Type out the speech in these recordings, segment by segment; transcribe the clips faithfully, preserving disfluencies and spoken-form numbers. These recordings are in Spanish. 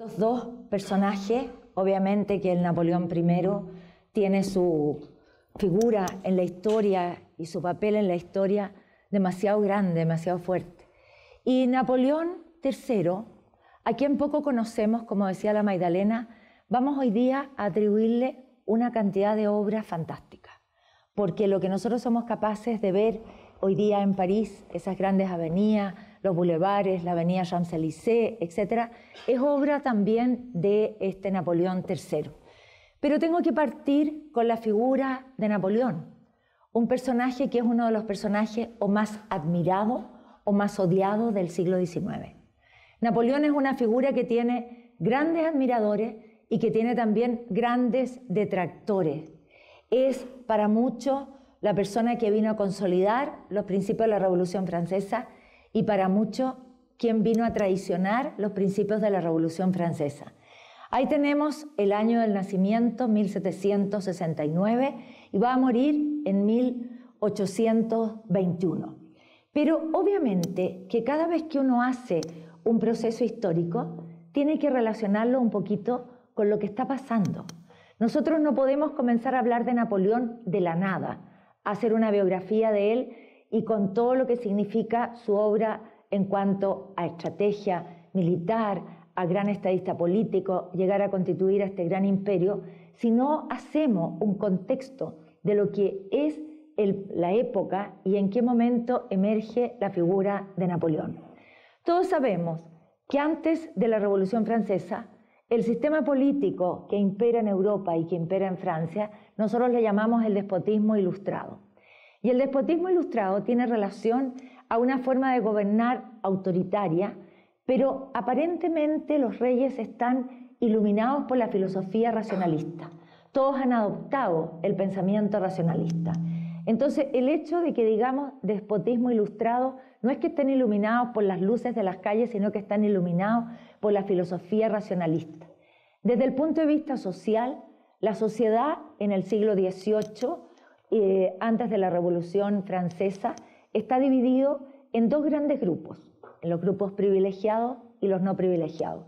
Estos dos personajes, obviamente que el Napoleón primero tiene su figura en la historia y su papel en la historia demasiado grande, demasiado fuerte. Y Napoleón tercero, a quien poco conocemos, como decía la Magdalena, vamos hoy día a atribuirle una cantidad de obras fantásticas, porque lo que nosotros somos capaces de ver hoy día en París, esas grandes avenidas, los bulevares, la avenida Champs-Élysées, etcétera, es obra también de este Napoleón tercero. Pero tengo que partir con la figura de Napoleón, un personaje que es uno de los personajes o más admirados o más odiados del siglo diecinueve. Napoleón es una figura que tiene grandes admiradores y que tiene también grandes detractores. Es para muchos la persona que vino a consolidar los principios de la Revolución Francesa y para muchos quien vino a traicionar los principios de la Revolución Francesa. Ahí tenemos el año del nacimiento, mil setecientos sesenta y nueve, y va a morir en mil ochocientos veintiuno. Pero obviamente que cada vez que uno hace un proceso histórico, tiene que relacionarlo un poquito con lo que está pasando. Nosotros no podemos comenzar a hablar de Napoleón de la nada, hacer una biografía de él y con todo lo que significa su obra en cuanto a estrategia militar, a gran estadista político, llegar a constituir a este gran imperio, si no hacemos un contexto de lo que es el, la época y en qué momento emerge la figura de Napoleón. Todos sabemos que antes de la Revolución Francesa, el sistema político que impera en Europa y que impera en Francia, nosotros le llamamos el despotismo ilustrado. Y el despotismo ilustrado tiene relación a una forma de gobernar autoritaria, pero aparentemente los reyes están iluminados por la filosofía racionalista. Todos han adoptado el pensamiento racionalista. Entonces, el hecho de que digamos despotismo ilustrado no es que estén iluminados por las luces de las calles, sino que están iluminados por la filosofía racionalista. Desde el punto de vista social, la sociedad en el siglo dieciocho, eh, antes de la Revolución Francesa, está dividido en dos grandes grupos, en los grupos privilegiados y los no privilegiados.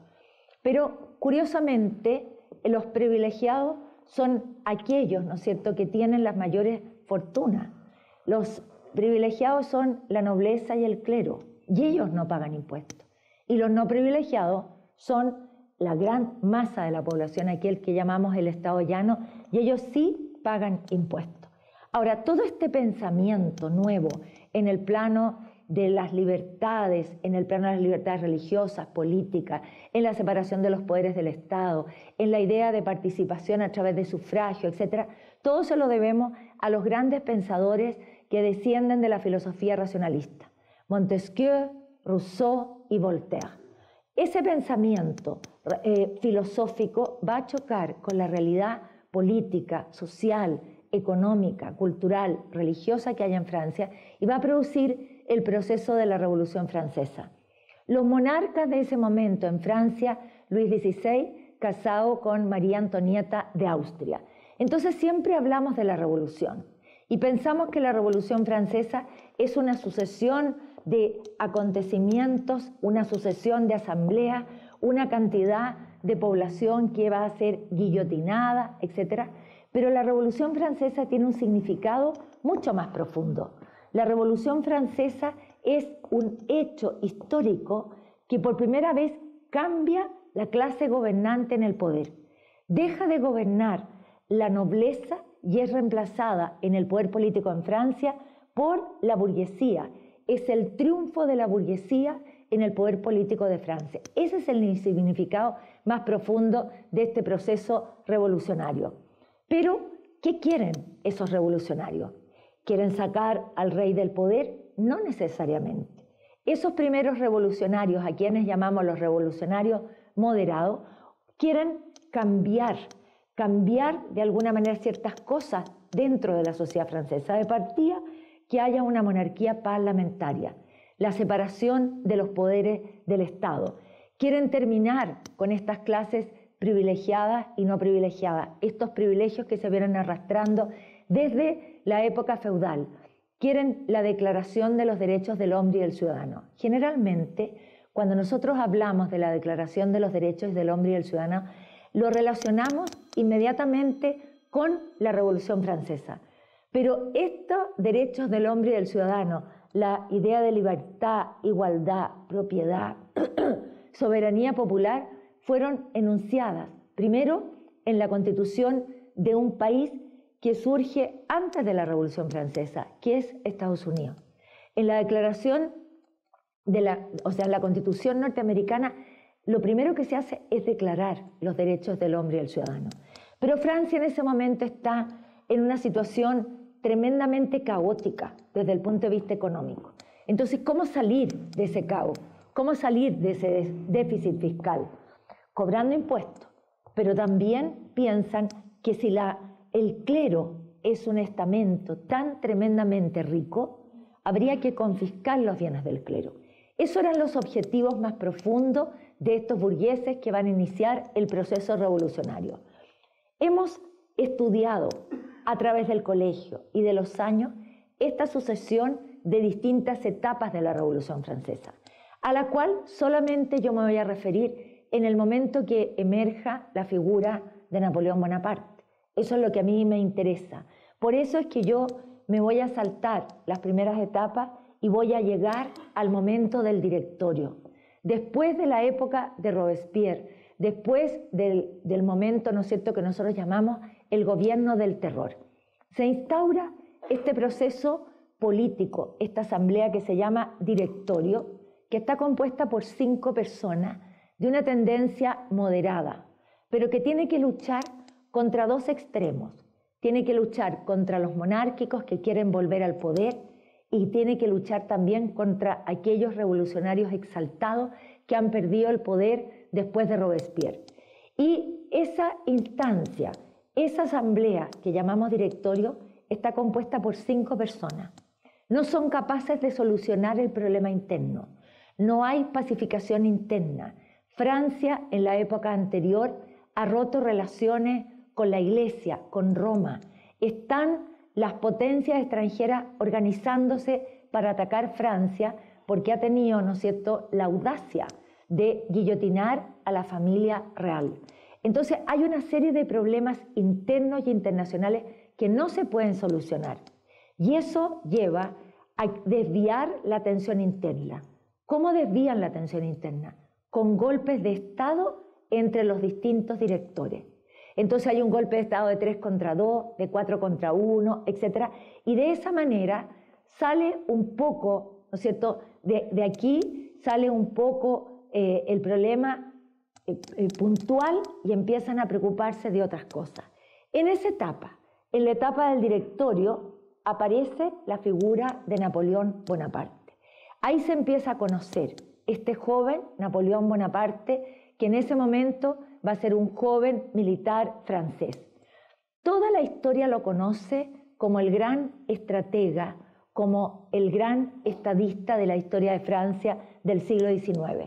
Pero, curiosamente, los privilegiados son aquellos, ¿no es cierto?, que tienen las mayores fortunas. Los privilegiados son la nobleza y el clero, y ellos no pagan impuestos. Y los no privilegiados son la gran masa de la población, aquel que llamamos el Estado llano, y ellos sí pagan impuestos. Ahora, todo este pensamiento nuevo en el plano de las libertades, en el plano de las libertades religiosas, políticas, en la separación de los poderes del Estado, en la idea de participación a través de sufragio, etcétera, todo se lo debemos a los grandes pensadores que descienden de la filosofía racionalista, Montesquieu, Rousseau y Voltaire. Ese pensamiento eh, filosófico va a chocar con la realidad política, social, económica, cultural, religiosa que hay en Francia y va a producir el proceso de la Revolución Francesa. Los monarcas de ese momento en Francia, Luis dieciséis, casado con María Antonieta de Austria. Entonces siempre hablamos de la Revolución y pensamos que la Revolución Francesa es una sucesión de acontecimientos, una sucesión de asambleas, una cantidad de población que va a ser guillotinada, etcétera. Pero la Revolución Francesa tiene un significado mucho más profundo. La Revolución Francesa es un hecho histórico que por primera vez cambia la clase gobernante en el poder. Deja de gobernar la nobleza y es reemplazada en el poder político en Francia por la burguesía. Es el triunfo de la burguesía en el poder político de Francia. Ese es el significado más profundo de este proceso revolucionario. Pero, ¿qué quieren esos revolucionarios? ¿Quieren sacar al rey del poder? No necesariamente. Esos primeros revolucionarios, a quienes llamamos los revolucionarios moderados, quieren cambiar, cambiar de alguna manera ciertas cosas dentro de la sociedad francesa. De partida, que haya una monarquía parlamentaria, la separación de los poderes del Estado. Quieren terminar con estas clases privilegiadas y no privilegiadas, estos privilegios que se vienen arrastrando desde la época feudal. Quieren la declaración de los derechos del hombre y del ciudadano. Generalmente, Cuando nosotros hablamos de la Declaración de los Derechos del Hombre y del Ciudadano, lo relacionamos inmediatamente con la Revolución Francesa. Pero estos derechos del hombre y del ciudadano, la idea de libertad, igualdad, propiedad, soberanía popular, fueron enunciadas primero en la Constitución de un país que surge antes de la Revolución Francesa, que es Estados Unidos. En la Declaración de la, o sea, en la Constitución norteamericana, lo primero que se hace es declarar los derechos del hombre y del ciudadano. Pero Francia en ese momento está en una situación tremendamente caótica desde el punto de vista económico. Entonces, ¿cómo salir de ese caos? ¿Cómo salir de ese déficit fiscal? Cobrando impuestos, pero también piensan que si la, el clero es un estamento tan tremendamente rico, habría que confiscar los bienes del clero. Esos eran los objetivos más profundos de estos burgueses que van a iniciar el proceso revolucionario. Hemos estudiado a través del colegio y de los años esta sucesión de distintas etapas de la Revolución Francesa, a la cual solamente yo me voy a referir en el momento que emerja la figura de Napoleón Bonaparte. Eso es lo que a mí me interesa. Por eso es que yo me voy a saltar las primeras etapas y voy a llegar al momento del directorio. Después de la época de Robespierre, después del, del momento, ¿no es cierto?, que nosotros llamamos el gobierno del terror. Se instaura este proceso político, esta asamblea que se llama directorio, que está compuesta por cinco personas de una tendencia moderada, pero que tiene que luchar contra dos extremos. Tiene que luchar contra los monárquicos que quieren volver al poder y tiene que luchar también contra aquellos revolucionarios exaltados que han perdido el poder después de Robespierre. Y esa instancia, esa asamblea que llamamos directorio, está compuesta por cinco personas. No son capaces de solucionar el problema interno. No hay pacificación interna. Francia, en la época anterior, ha roto relaciones con la Iglesia, con Roma. Están las potencias extranjeras organizándose para atacar Francia porque ha tenido, ¿no es cierto?, la audacia de guillotinar a la familia real. Entonces hay una serie de problemas internos y internacionales que no se pueden solucionar. Y eso lleva a desviar la atención interna. ¿Cómo desvían la atención interna? Con golpes de Estado entre los distintos directores. Entonces hay un golpe de Estado de tres contra dos, de cuatro contra uno, etcétera. Y de esa manera sale un poco, ¿no es cierto?, de, de aquí sale un poco eh, el problema eh, eh, puntual y empiezan a preocuparse de otras cosas. En esa etapa, en la etapa del directorio, aparece la figura de Napoleón Bonaparte. Ahí se empieza a conocer este joven Napoleón Bonaparte, que en ese momento va a ser un joven militar francés. Toda la historia lo conoce como el gran estratega, como el gran estadista de la historia de Francia del siglo diecinueve.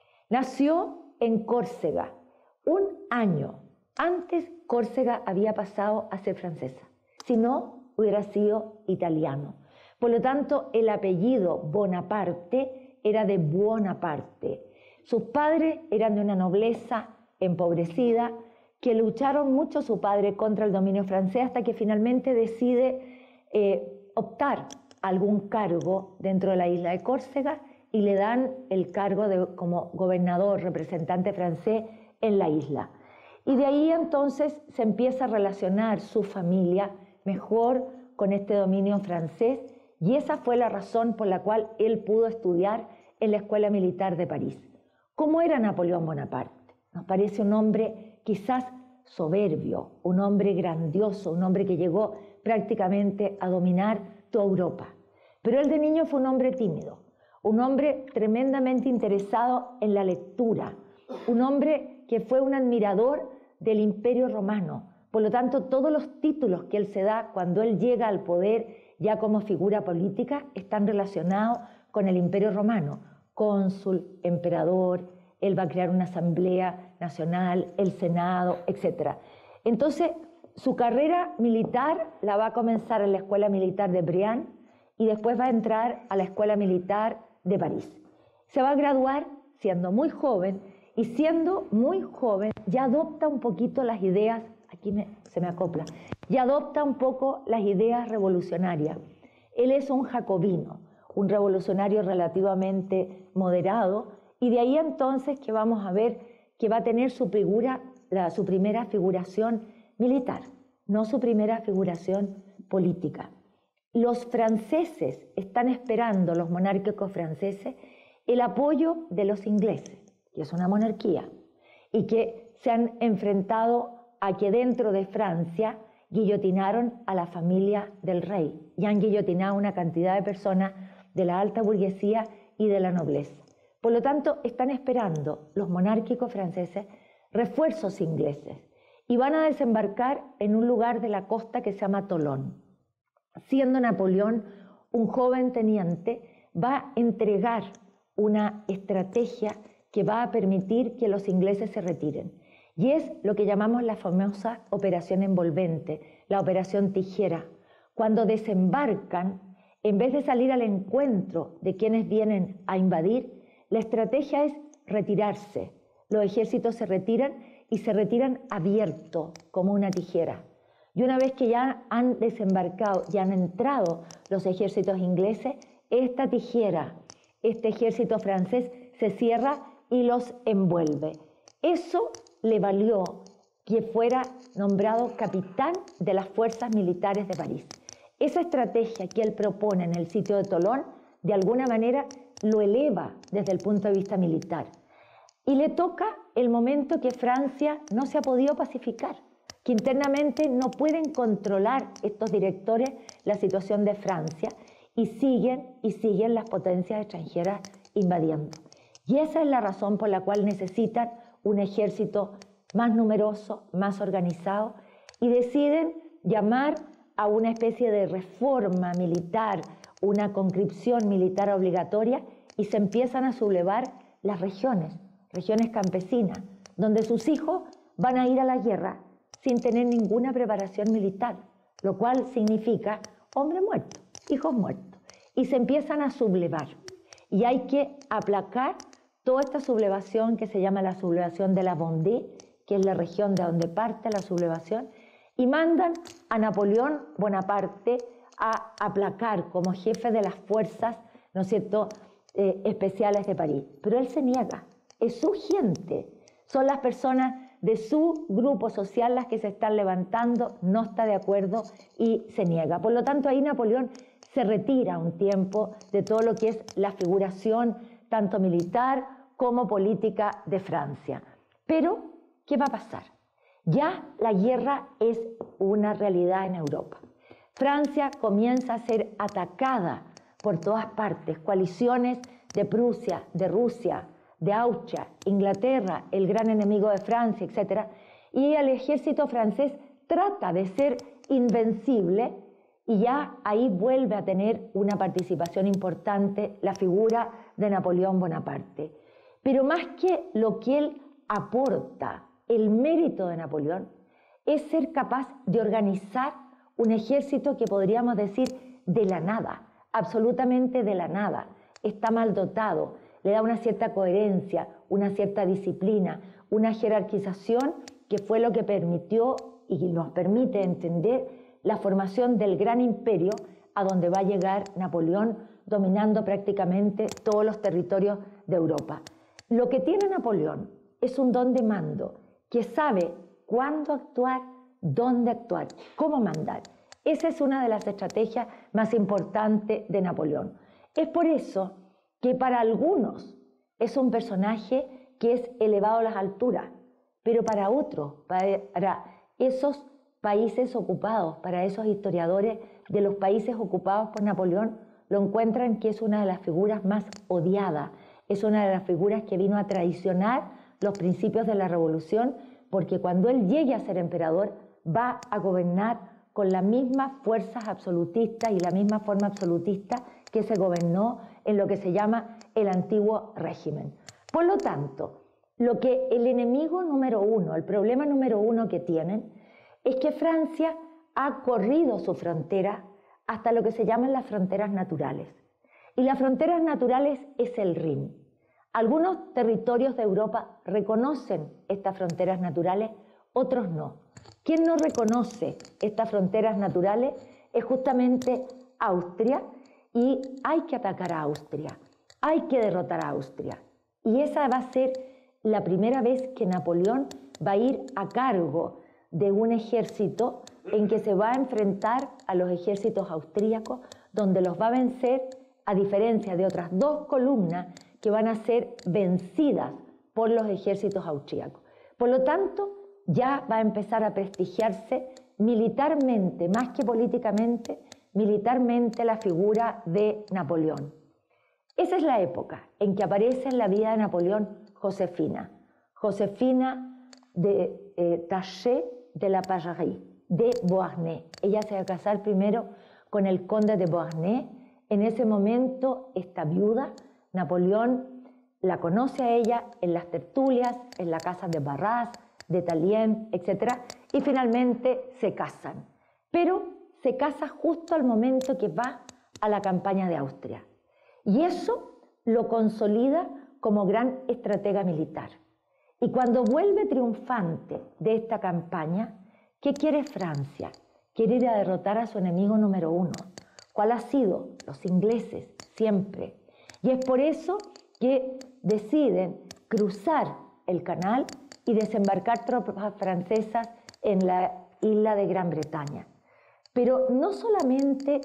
Nació en Córcega. Un año antes Córcega había pasado a ser francesa. Si no, hubiera sido italiano. Por lo tanto, el apellido Bonaparte era de Buonaparte. Sus padres eran de una nobleza empobrecida, que lucharon mucho su padre contra el dominio francés hasta que finalmente decide eh, optar a algún cargo dentro de la isla de Córcega y le dan el cargo de, como gobernador, representante francés en la isla. Y de ahí entonces se empieza a relacionar su familia mejor con este dominio francés y esa fue la razón por la cual él pudo estudiar en la Escuela Militar de París. ¿Cómo era Napoleón Bonaparte? Nos parece un hombre quizás soberbio, un hombre grandioso, un hombre que llegó prácticamente a dominar toda Europa. Pero él de niño fue un hombre tímido, un hombre tremendamente interesado en la lectura, un hombre que fue un admirador del Imperio Romano. Por lo tanto, todos los títulos que él se da cuando él llega al poder ya como figura política están relacionados con el Imperio Romano. Cónsul, emperador, él va a crear una asamblea nacional, el Senado, etcétera. Entonces, su carrera militar la va a comenzar en la Escuela Militar de Brienne y después va a entrar a la Escuela Militar de París. Se va a graduar siendo muy joven, y siendo muy joven ya adopta un poquito las ideas, aquí me, se me acopla, ya adopta un poco las ideas revolucionarias. Él es un jacobino, un revolucionario relativamente moderado, y de ahí entonces que vamos a ver que va a tener su, figura, la, su primera figuración militar, no su primera figuración política. Los franceses están esperando, los monárquicos franceses, el apoyo de los ingleses, que es una monarquía, y que se han enfrentado a que dentro de Francia guillotinaron a la familia del rey y han guillotinado una cantidad de personas de la alta burguesía y de la nobleza. Por lo tanto, están esperando los monárquicos franceses refuerzos ingleses y van a desembarcar en un lugar de la costa que se llama Tolón. Siendo Napoleón un joven teniente, va a entregar una estrategia que va a permitir que los ingleses se retiren. Y es lo que llamamos la famosa operación envolvente, la operación tijera. Cuando desembarcan, en vez de salir al encuentro de quienes vienen a invadir, la estrategia es retirarse. Los ejércitos se retiran y se retiran abierto, como una tijera. Y una vez que ya han desembarcado y han entrado los ejércitos ingleses, esta tijera, este ejército francés se cierra y los envuelve. Eso le valió que fuera nombrado capitán de las fuerzas militares de París. Esa estrategia que él propone en el sitio de Tolón, de alguna manera lo eleva desde el punto de vista militar. Y le toca el momento que Francia no se ha podido pacificar, que internamente no pueden controlar estos directores la situación de Francia y siguen y siguen las potencias extranjeras invadiendo. Y esa es la razón por la cual necesitan un ejército más numeroso, más organizado, y deciden llamar a una especie de reforma militar, una conscripción militar obligatoria, y se empiezan a sublevar las regiones, regiones campesinas, donde sus hijos van a ir a la guerra sin tener ninguna preparación militar, lo cual significa hombre muerto, hijos muertos, y se empiezan a sublevar. Y hay que aplacar toda esta sublevación que se llama la sublevación de la Vendée, que es la región de donde parte la sublevación, y mandan a Napoleón Bonaparte a aplacar como jefe de las fuerzas, ¿no es cierto?, eh, especiales de París. Pero él se niega, es su gente, son las personas de su grupo social las que se están levantando, no está de acuerdo y se niega. Por lo tanto, ahí Napoleón se retira un tiempo de todo lo que es la figuración tanto militar como política de Francia. Pero, ¿qué va a pasar? Ya la guerra es una realidad en Europa. Francia comienza a ser atacada por todas partes, coaliciones de Prusia, de Rusia, de Austria, Inglaterra, el gran enemigo de Francia, etcétera. Y el ejército francés trata de ser invencible y ya ahí vuelve a tener una participación importante la figura de Napoleón Bonaparte. Pero más que lo que él aporta, el mérito de Napoleón es ser capaz de organizar un ejército que podríamos decir de la nada, absolutamente de la nada. Está mal dotado, le da una cierta coherencia, una cierta disciplina, una jerarquización que fue lo que permitió y nos permite entender la formación del gran imperio a donde va a llegar Napoleón, dominando prácticamente todos los territorios de Europa. Lo que tiene Napoleón es un don de mando, que sabe cuándo actuar, dónde actuar, cómo mandar. Esa es una de las estrategias más importantes de Napoleón. Es por eso que para algunos es un personaje que es elevado a las alturas, pero para otros, para esos países ocupados, para esos historiadores de los países ocupados por Napoleón, lo encuentran que es una de las figuras más odiadas, es una de las figuras que vino a traicionar los principios de la revolución, porque cuando él llegue a ser emperador va a gobernar con las mismas fuerzas absolutistas y la misma forma absolutista que se gobernó en lo que se llama el antiguo régimen. Por lo tanto, lo que el enemigo número uno, el problema número uno que tienen, es que Francia ha corrido su frontera hasta lo que se llaman las fronteras naturales. Y las fronteras naturales es el Rin. Algunos territorios de Europa reconocen estas fronteras naturales, otros no. Quien no reconoce estas fronteras naturales es justamente Austria, y hay que atacar a Austria, hay que derrotar a Austria. Y esa va a ser la primera vez que Napoleón va a ir a cargo de un ejército en que se va a enfrentar a los ejércitos austríacos, donde los va a vencer, a diferencia de otras dos columnas que van a ser vencidas por los ejércitos austríacos. Por lo tanto, ya va a empezar a prestigiarse militarmente, más que políticamente, militarmente la figura de Napoleón. Esa es la época en que aparece en la vida de Napoleón Josefina. Josefina de eh, Taché de la Pagerie, de Beauharnais. Ella se va a casar primero con el conde de Beauharnais. En ese momento está viuda. Napoleón la conoce a ella en las tertulias, en la casa de Barras, de Tallien, etcétera, y finalmente se casan. Pero se casa justo al momento que va a la campaña de Austria. Y eso lo consolida como gran estratega militar. Y cuando vuelve triunfante de esta campaña, ¿qué quiere Francia? Quiere ir a derrotar a su enemigo número uno. ¿Cuál ha sido? Los ingleses, siempre. Y es por eso que deciden cruzar el canal y desembarcar tropas francesas en la isla de Gran Bretaña. Pero no solamente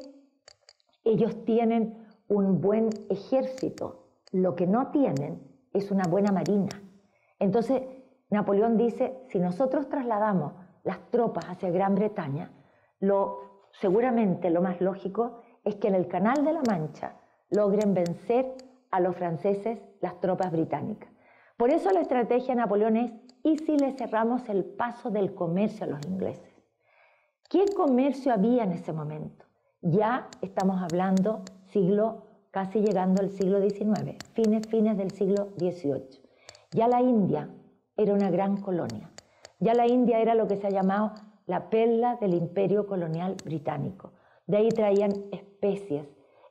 ellos tienen un buen ejército, lo que no tienen es una buena marina. Entonces, Napoleón dice, si nosotros trasladamos las tropas hacia Gran Bretaña, lo, seguramente lo más lógico es que en el Canal de la Mancha logren vencer a los franceses las tropas británicas. Por eso la estrategia de Napoleón es, ¿y si le cerramos el paso del comercio a los ingleses? ¿Qué comercio había en ese momento? Ya estamos hablando siglo, casi llegando al siglo diecinueve, fines, fines del siglo dieciocho. Ya la India era una gran colonia. Ya la India era lo que se ha llamado la perla del imperio colonial británico. De ahí traían especies,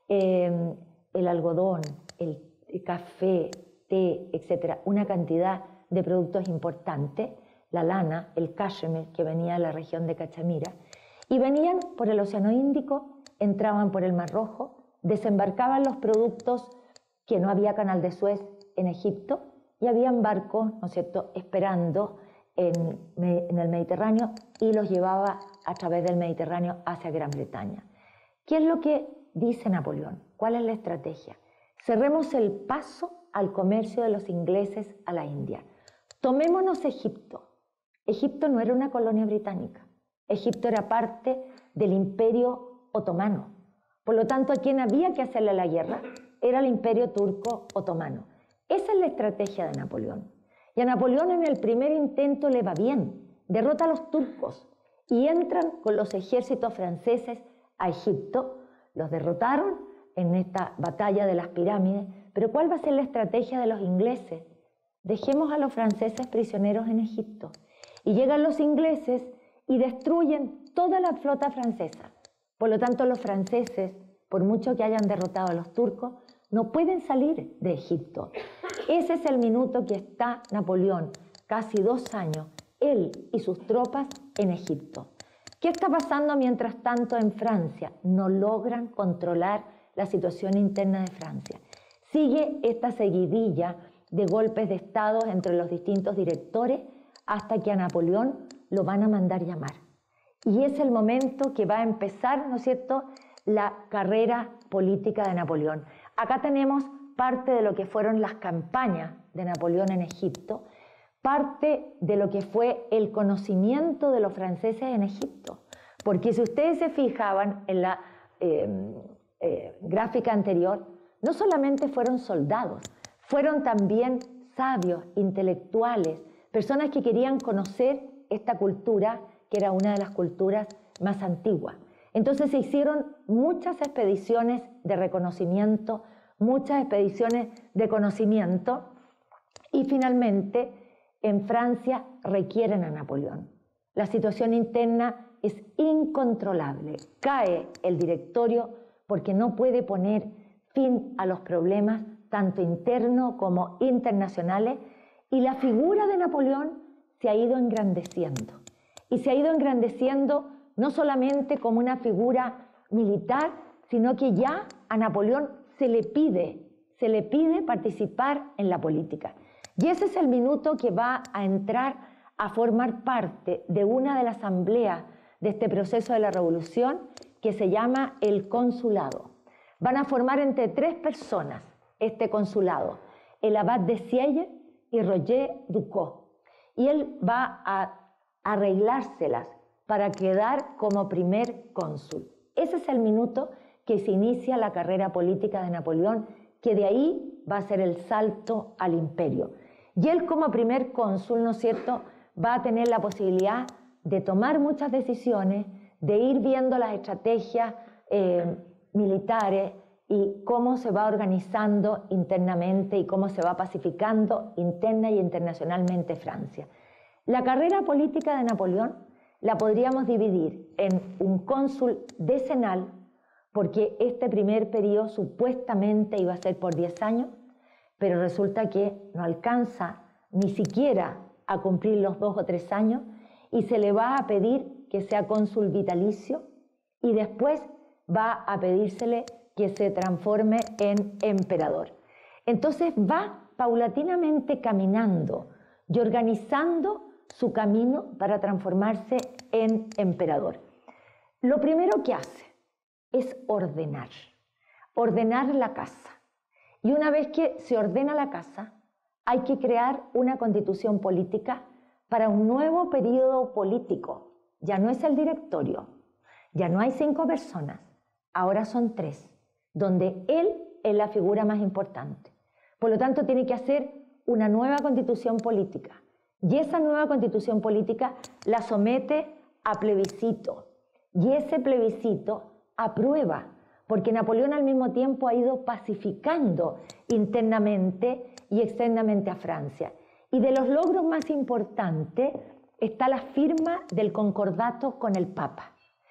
eh, el algodón, el, el café, té, etcétera, una cantidad de productos importantes, la lana, el cashmere que venía de la región de Cachemira, y venían por el Océano Índico, entraban por el Mar Rojo, desembarcaban los productos que no había canal de Suez en Egipto, y habían barcos, ¿no es cierto?, esperando en, en el Mediterráneo, y los llevaba a través del Mediterráneo hacia Gran Bretaña. ¿Qué es lo que dice Napoleón? ¿Cuál es la estrategia? Cerremos el paso al comercio de los ingleses a la India. Tomémonos Egipto. Egipto no era una colonia británica. Egipto era parte del Imperio Otomano. Por lo tanto, a quien había que hacerle la guerra era el Imperio Turco Otomano. Esa es la estrategia de Napoleón. Y a Napoleón en el primer intento le va bien. Derrota a los turcos y entran con los ejércitos franceses a Egipto. Los derrotaron en esta batalla de las pirámides. Pero ¿cuál va a ser la estrategia de los ingleses? Dejemos a los franceses prisioneros en Egipto. Y llegan los ingleses y destruyen toda la flota francesa. Por lo tanto, los franceses, por mucho que hayan derrotado a los turcos, no pueden salir de Egipto. Ese es el minuto que está Napoleón, casi dos años, él y sus tropas en Egipto. ¿Qué está pasando mientras tanto en Francia? No logran controlar la situación interna de Francia. Sigue esta seguidilla de golpes de Estado entre los distintos directores hasta que a Napoleón lo van a mandar llamar. Y es el momento que va a empezar, ¿no es cierto?, la carrera política de Napoleón. Acá tenemos parte de lo que fueron las campañas de Napoleón en Egipto, parte de lo que fue el conocimiento de los franceses en Egipto. Porque si ustedes se fijaban en la eh, eh, gráfica anterior, no solamente fueron soldados, fueron también sabios, intelectuales, personas que querían conocer esta cultura, que era una de las culturas más antiguas. Entonces se hicieron muchas expediciones de reconocimiento, muchas expediciones de conocimiento, y finalmente en Francia requieren a Napoleón. La situación interna es incontrolable. Cae el directorio porque no puede poner fin a los problemas tanto internos como internacionales, y la figura de Napoleón se ha ido engrandeciendo. Y se ha ido engrandeciendo no solamente como una figura militar, sino que ya a Napoleón se le pide, se le pide participar en la política. Y ese es el minuto que va a entrar a formar parte de una de las asambleas de este proceso de la revolución, que se llama el consulado. Van a formar entre tres personas este consulado, el abad de Sieyes y Roger Ducos. Y él va a arreglárselas para quedar como primer cónsul. Ese es el minuto que se inicia la carrera política de Napoleón, que de ahí va a ser el salto al imperio. Y él como primer cónsul, ¿no es cierto?, va a tener la posibilidad de tomar muchas decisiones, de ir viendo las estrategias eh, militares y cómo se va organizando internamente y cómo se va pacificando interna y internacionalmente Francia. La carrera política de Napoleón la podríamos dividir en un cónsul decenal, porque este primer periodo supuestamente iba a ser por diez años, pero resulta que no alcanza ni siquiera a cumplir los dos o tres años y se le va a pedir que sea cónsul vitalicio y después va a pedírsele que se transforme en emperador. Entonces va paulatinamente caminando y organizando su camino para transformarse en emperador. Lo primero que hace es ordenar, ordenar la casa. Y una vez que se ordena la casa, hay que crear una constitución política para un nuevo periodo político. Ya no es el directorio, ya no hay cinco personas, ahora son tres, donde él es la figura más importante. Por lo tanto, tiene que hacer una nueva constitución política. Y esa nueva constitución política la somete a plebiscito. Y ese plebiscito aprueba, porque Napoleón al mismo tiempo ha ido pacificando internamente y externamente a Francia. Y de los logros más importantes está la firma del concordato con el Papa.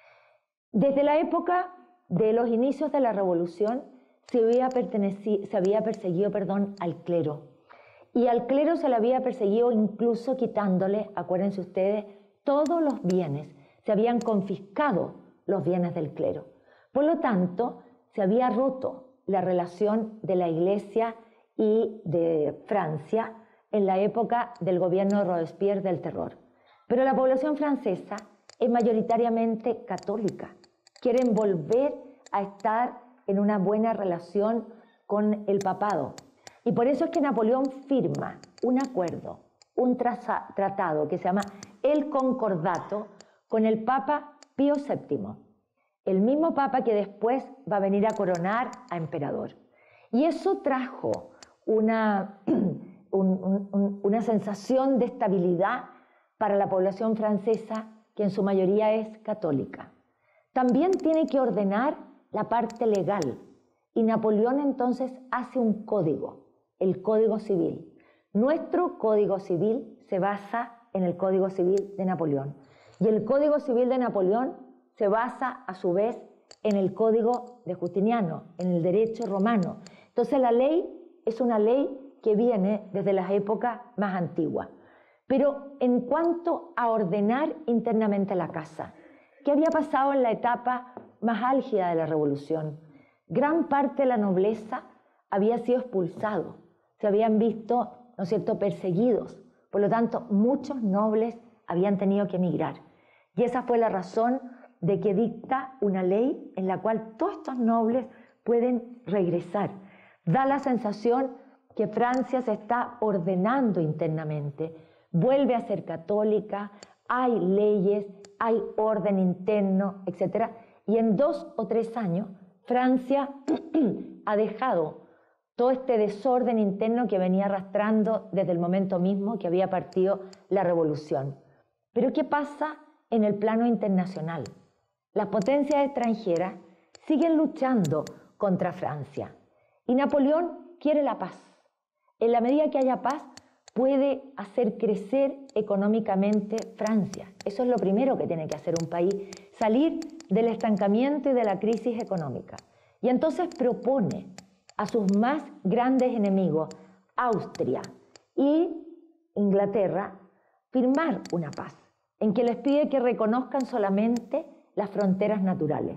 Desde la época de los inicios de la Revolución se había, se había perseguido perdón, al clero. Y al clero se le había perseguido incluso quitándole, acuérdense ustedes, todos los bienes. Se habían confiscado los bienes del clero. Por lo tanto, se había roto la relación de la Iglesia y de Francia en la época del gobierno de Robespierre del terror. Pero la población francesa es mayoritariamente católica. Quieren volver a estar en una buena relación con el papado. Y por eso es que Napoleón firma un acuerdo, un tratado que se llama el Concordato con el Papa Pío séptimo, el mismo Papa que después va a venir a coronar a emperador. Y eso trajo una, un, un, una sensación de estabilidad para la población francesa, que en su mayoría es católica. También tiene que ordenar la parte legal, y Napoleón entonces hace un código, el Código Civil. Nuestro Código Civil se basa en el Código Civil de Napoleón, y el Código Civil de Napoleón se basa a su vez en el Código de Justiniano, en el derecho romano. Entonces la ley es una ley que viene desde las épocas más antiguas. Pero en cuanto a ordenar internamente la casa, ¿qué había pasado en la etapa más álgida de la Revolución? Gran parte de la nobleza había sido expulsado, se habían visto, ¿no es cierto?, perseguidos. Por lo tanto, muchos nobles habían tenido que emigrar. Y esa fue la razón de que dicta una ley en la cual todos estos nobles pueden regresar. Da la sensación que Francia se está ordenando internamente, vuelve a ser católica, hay leyes, hay orden interno, etcétera. Y en dos o tres años, Francia ha dejado todo este desorden interno que venía arrastrando desde el momento mismo que había partido la revolución. Pero ¿qué pasa en el plano internacional? Las potencias extranjeras siguen luchando contra Francia y Napoleón quiere la paz. En la medida que haya paz, puede hacer crecer económicamente Francia. Eso es lo primero que tiene que hacer un país, salir del estancamiento y de la crisis económica. Y entonces propone a sus más grandes enemigos, Austria y Inglaterra, firmar una paz, en que les pide que reconozcan solamente las fronteras naturales.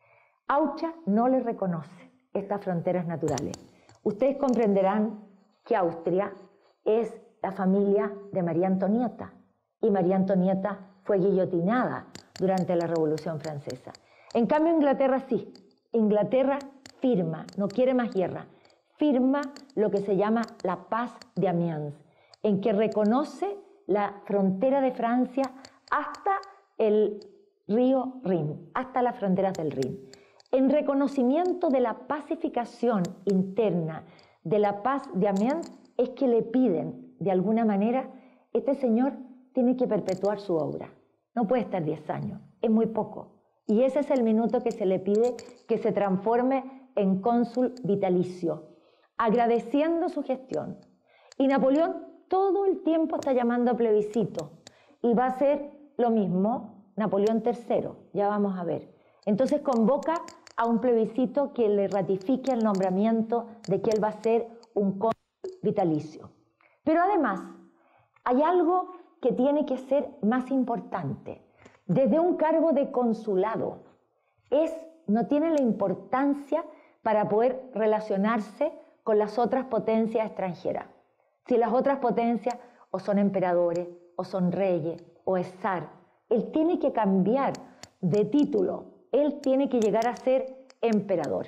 Austria no les reconoce estas fronteras naturales. Ustedes comprenderán que Austria es la familia de María Antonieta, y María Antonieta fue guillotinada durante la Revolución Francesa. En cambio, Inglaterra sí. Inglaterra firma, no quiere más guerra, firma lo que se llama la Paz de Amiens, en que reconoce la frontera de Francia hasta el río Rin, hasta las fronteras del Rin. En reconocimiento de la pacificación interna, de la Paz de Amiens, es que le piden, de alguna manera, este señor tiene que perpetuar su obra. No puede estar diez años, es muy poco. Y ese es el minuto que se le pide que se transforme en cónsul vitalicio, agradeciendo su gestión. Y Napoleón todo el tiempo está llamando a plebiscito. Y va a ser lo mismo Napoleón tercero, ya vamos a ver. Entonces convoca a un plebiscito que le ratifique el nombramiento de que él va a ser un cónsul vitalicio. Pero además, hay algo que tiene que ser más importante. Desde un cargo de consulado, es, no tiene la importancia para poder relacionarse con las otras potencias extranjeras. Si las otras potencias o son emperadores, o son reyes, o es zar, él tiene que cambiar de título, él tiene que llegar a ser emperador.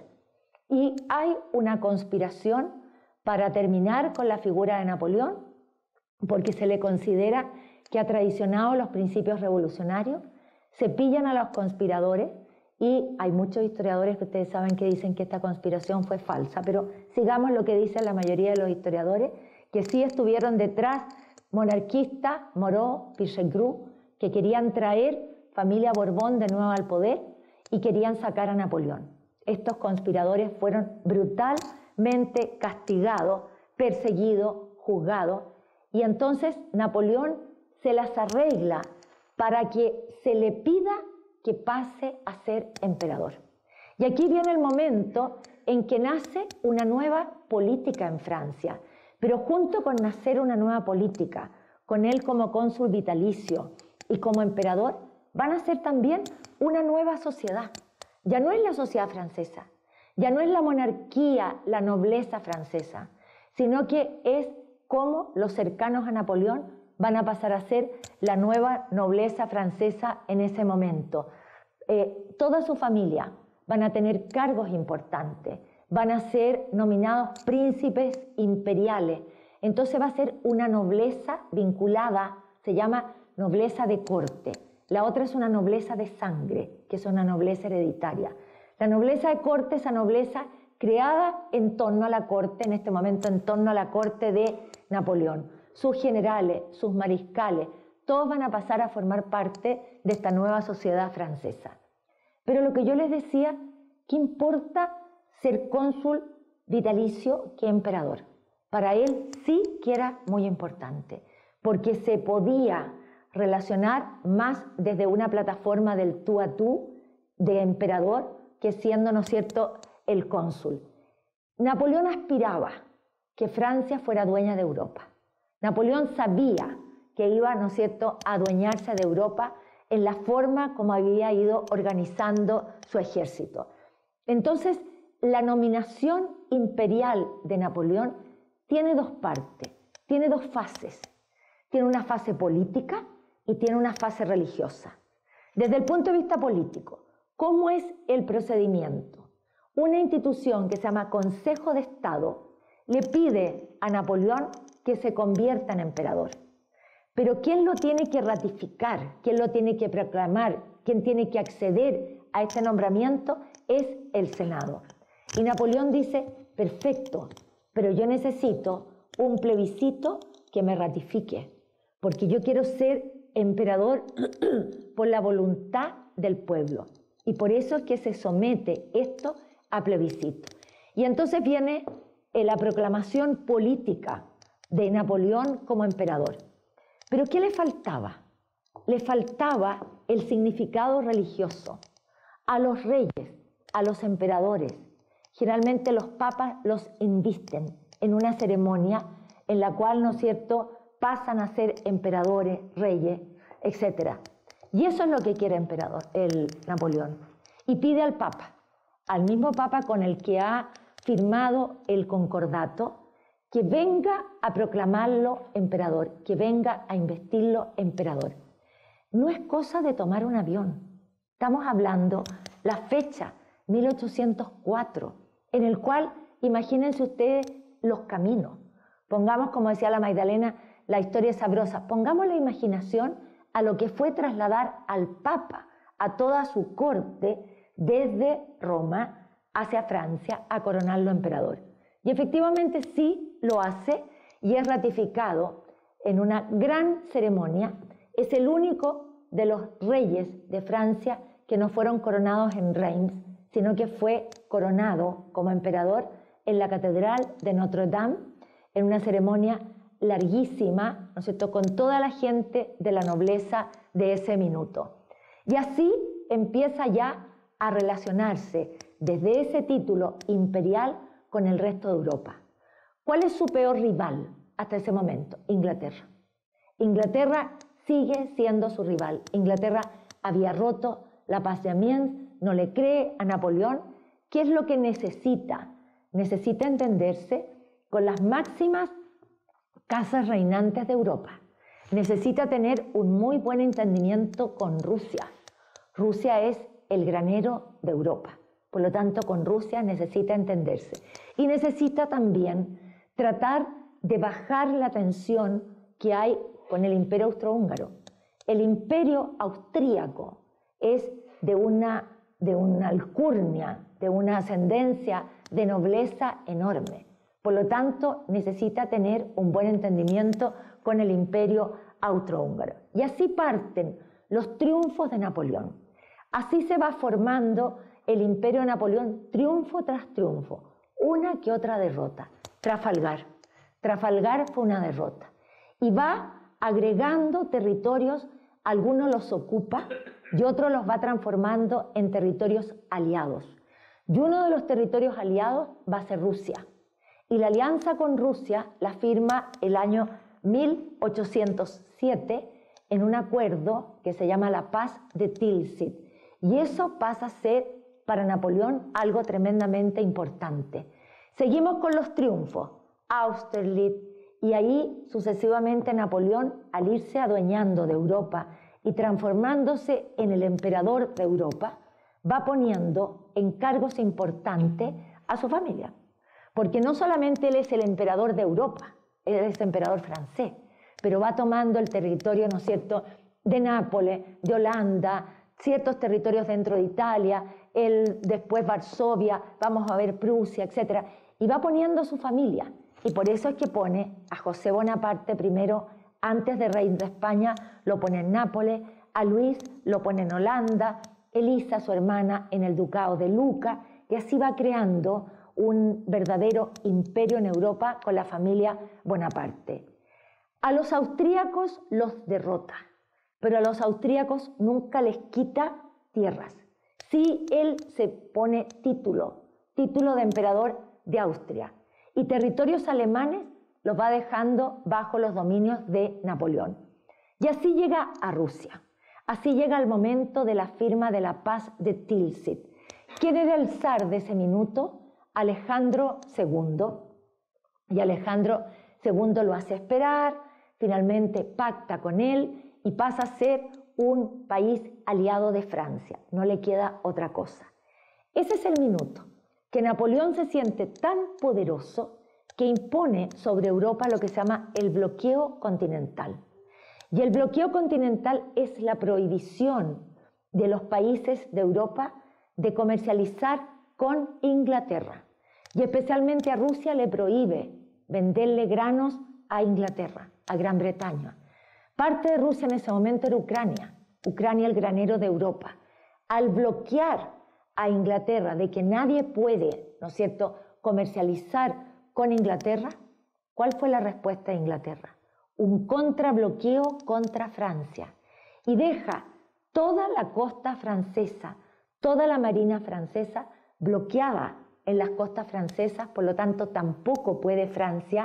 Y hay una conspiración para terminar con la figura de Napoleón, porque se le considera que ha traicionado los principios revolucionarios. Se pillan a los conspiradores y hay muchos historiadores que ustedes saben que dicen que esta conspiración fue falsa, pero sigamos lo que dicen la mayoría de los historiadores, que sí estuvieron detrás monarquistas, Moreau, Pichegru, que querían traer familia Borbón de nuevo al poder y querían sacar a Napoleón. Estos conspiradores fueron brutalmente castigados, perseguidos, juzgados, y entonces Napoleón se las arregla para que se le pida que pase a ser emperador. Y aquí viene el momento en que nace una nueva política en Francia, pero junto con nacer una nueva política, con él como cónsul vitalicio y como emperador, van a ser también una nueva sociedad. Ya no es la sociedad francesa, ya no es la monarquía, la nobleza francesa, sino que es como los cercanos a Napoleón van a pasar a ser la nueva nobleza francesa en ese momento. Eh, toda su familia van a tener cargos importantes, van a ser nominados príncipes imperiales. Entonces va a ser una nobleza vinculada, se llama nobleza de corte. La otra es una nobleza de sangre, que es una nobleza hereditaria. La nobleza de corte, esa nobleza creada en torno a la corte, en este momento en torno a la corte de Napoleón. Sus generales, sus mariscales, todos van a pasar a formar parte de esta nueva sociedad francesa. Pero lo que yo les decía, ¿qué importa ser cónsul vitalicio que emperador? Para él sí que era muy importante, porque se podía relacionar más desde una plataforma del tú a tú de emperador que siendo, ¿no es cierto?, el cónsul. Napoleón aspiraba que Francia fuera dueña de Europa. Napoleón sabía que iba, ¿no es cierto?, a adueñarse de Europa en la forma como había ido organizando su ejército. Entonces, la nominación imperial de Napoleón tiene dos partes, tiene dos fases. Tiene una fase política y tiene una fase religiosa. Desde el punto de vista político, ¿cómo es el procedimiento? Una institución que se llama Consejo de Estado le pide a Napoleón que se convierta en emperador. Pero ¿quién lo tiene que ratificar? ¿Quién lo tiene que proclamar? ¿Quién tiene que acceder a este nombramiento? Es el Senado. Y Napoleón dice, perfecto, pero yo necesito un plebiscito que me ratifique, porque yo quiero ser emperador por la voluntad del pueblo. Y por eso es que se somete esto a plebiscito. Y entonces viene la proclamación política de Napoleón como emperador. ¿Pero qué le faltaba? Le faltaba el significado religioso. A los reyes, a los emperadores, Generalmente los papas los invisten en una ceremonia en la cual, ¿no es cierto?, pasan a ser emperadores, reyes, etcétera. Y eso es lo que quiere emperador, el Napoleón. Y pide al papa, al mismo papa con el que ha firmado el concordato, que venga a proclamarlo emperador, que venga a investirlo emperador. No es cosa de tomar un avión. Estamos hablando la fecha, mil ochocientos cuatro, en el cual, imagínense ustedes los caminos. Pongamos, como decía la Magdalena, la historia es sabrosa. Pongamos la imaginación a lo que fue trasladar al Papa, a toda su corte, desde Roma hacia Francia, a coronarlo emperador. Y efectivamente sí lo hace y es ratificado en una gran ceremonia. Es el único de los reyes de Francia que no fueron coronados en Reims, sino que fue coronado como emperador en la Catedral de Notre Dame, en una ceremonia larguísima, ¿no es cierto?, con toda la gente de la nobleza de ese minuto. Y así empieza ya a relacionarse desde ese título imperial con el resto de Europa. ¿Cuál es su peor rival hasta ese momento? Inglaterra. Inglaterra sigue siendo su rival. Inglaterra había roto la paz de Amiens, no le cree a Napoleón. ¿Qué es lo que necesita? Necesita entenderse con las máximas casas reinantes de Europa. Necesita tener un muy buen entendimiento con Rusia. Rusia es el granero de Europa. Por lo tanto, con Rusia necesita entenderse. Y necesita también tratar de bajar la tensión que hay con el imperio austrohúngaro. El imperio austríaco es de una, de una alcurnia, de una ascendencia de nobleza enorme. Por lo tanto, necesita tener un buen entendimiento con el imperio austrohúngaro. Y así parten los triunfos de Napoleón. Así se va formando el imperio de Napoleón, triunfo tras triunfo, una que otra derrota. Trafalgar. Trafalgar fue una derrota. Y va agregando territorios, algunos los ocupa y otros los va transformando en territorios aliados. Y uno de los territorios aliados va a ser Rusia. Y la alianza con Rusia la firma el año mil ochocientos siete en un acuerdo que se llama la Paz de Tilsit. Y eso pasa a ser para Napoleón algo tremendamente importante. Seguimos con los triunfos, Austerlitz, y ahí sucesivamente Napoleón, al irse adueñando de Europa y transformándose en el emperador de Europa, va poniendo en cargos importantes a su familia. Porque no solamente él es el emperador de Europa, él es emperador francés, pero va tomando el territorio, ¿no es cierto?, de Nápoles, de Holanda, ciertos territorios dentro de Italia, el, después Varsovia, vamos a ver Prusia, etcétera, y va poniendo su familia. Y por eso es que pone a José Bonaparte primero, antes de rey de España, lo pone en Nápoles, a Luis lo pone en Holanda, Elisa, su hermana, en el ducado de Lucca, y así va creando un verdadero imperio en Europa con la familia Bonaparte. A los austríacos los derrota, pero a los austríacos nunca les quita tierras. Sí, él se pone título, título de emperador de Austria, y territorios alemanes los va dejando bajo los dominios de Napoleón. Y así llega a Rusia. Así llega el momento de la firma de la Paz de Tilsit. ¿Quién era el zar de ese minuto? Alejandro segundo. Y Alejandro segundo lo hace esperar, finalmente pacta con él y pasa a ser un país aliado de Francia. No le queda otra cosa. Ese es el minuto que Napoleón se siente tan poderoso que impone sobre Europa lo que se llama el bloqueo continental. Y el bloqueo continental es la prohibición de los países de Europa de comercializar con Inglaterra. Y especialmente a Rusia le prohíbe venderle granos a Inglaterra, a Gran Bretaña. Parte de Rusia en ese momento era Ucrania, Ucrania el granero de Europa. Al bloquear a Inglaterra de que nadie puede, ¿no es cierto?, comercializar con Inglaterra, ¿cuál fue la respuesta de Inglaterra? Un contrabloqueo contra Francia. Y deja toda la costa francesa, toda la marina francesa bloqueada en las costas francesas, por lo tanto tampoco puede Francia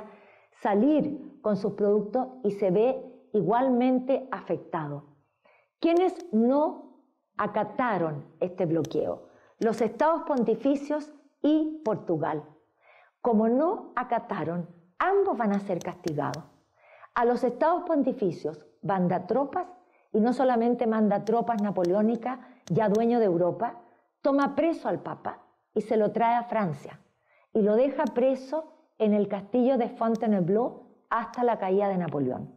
salir con sus productos y se ve igualmente afectado. ¿Quiénes no acataron este bloqueo? Los estados pontificios y Portugal. Como no acataron, ambos van a ser castigados. A los estados pontificios manda tropas, y no solamente manda tropas napoleónicas, ya dueño de Europa, toma preso al Papa y se lo trae a Francia y lo deja preso en el castillo de Fontainebleau hasta la caída de Napoleón.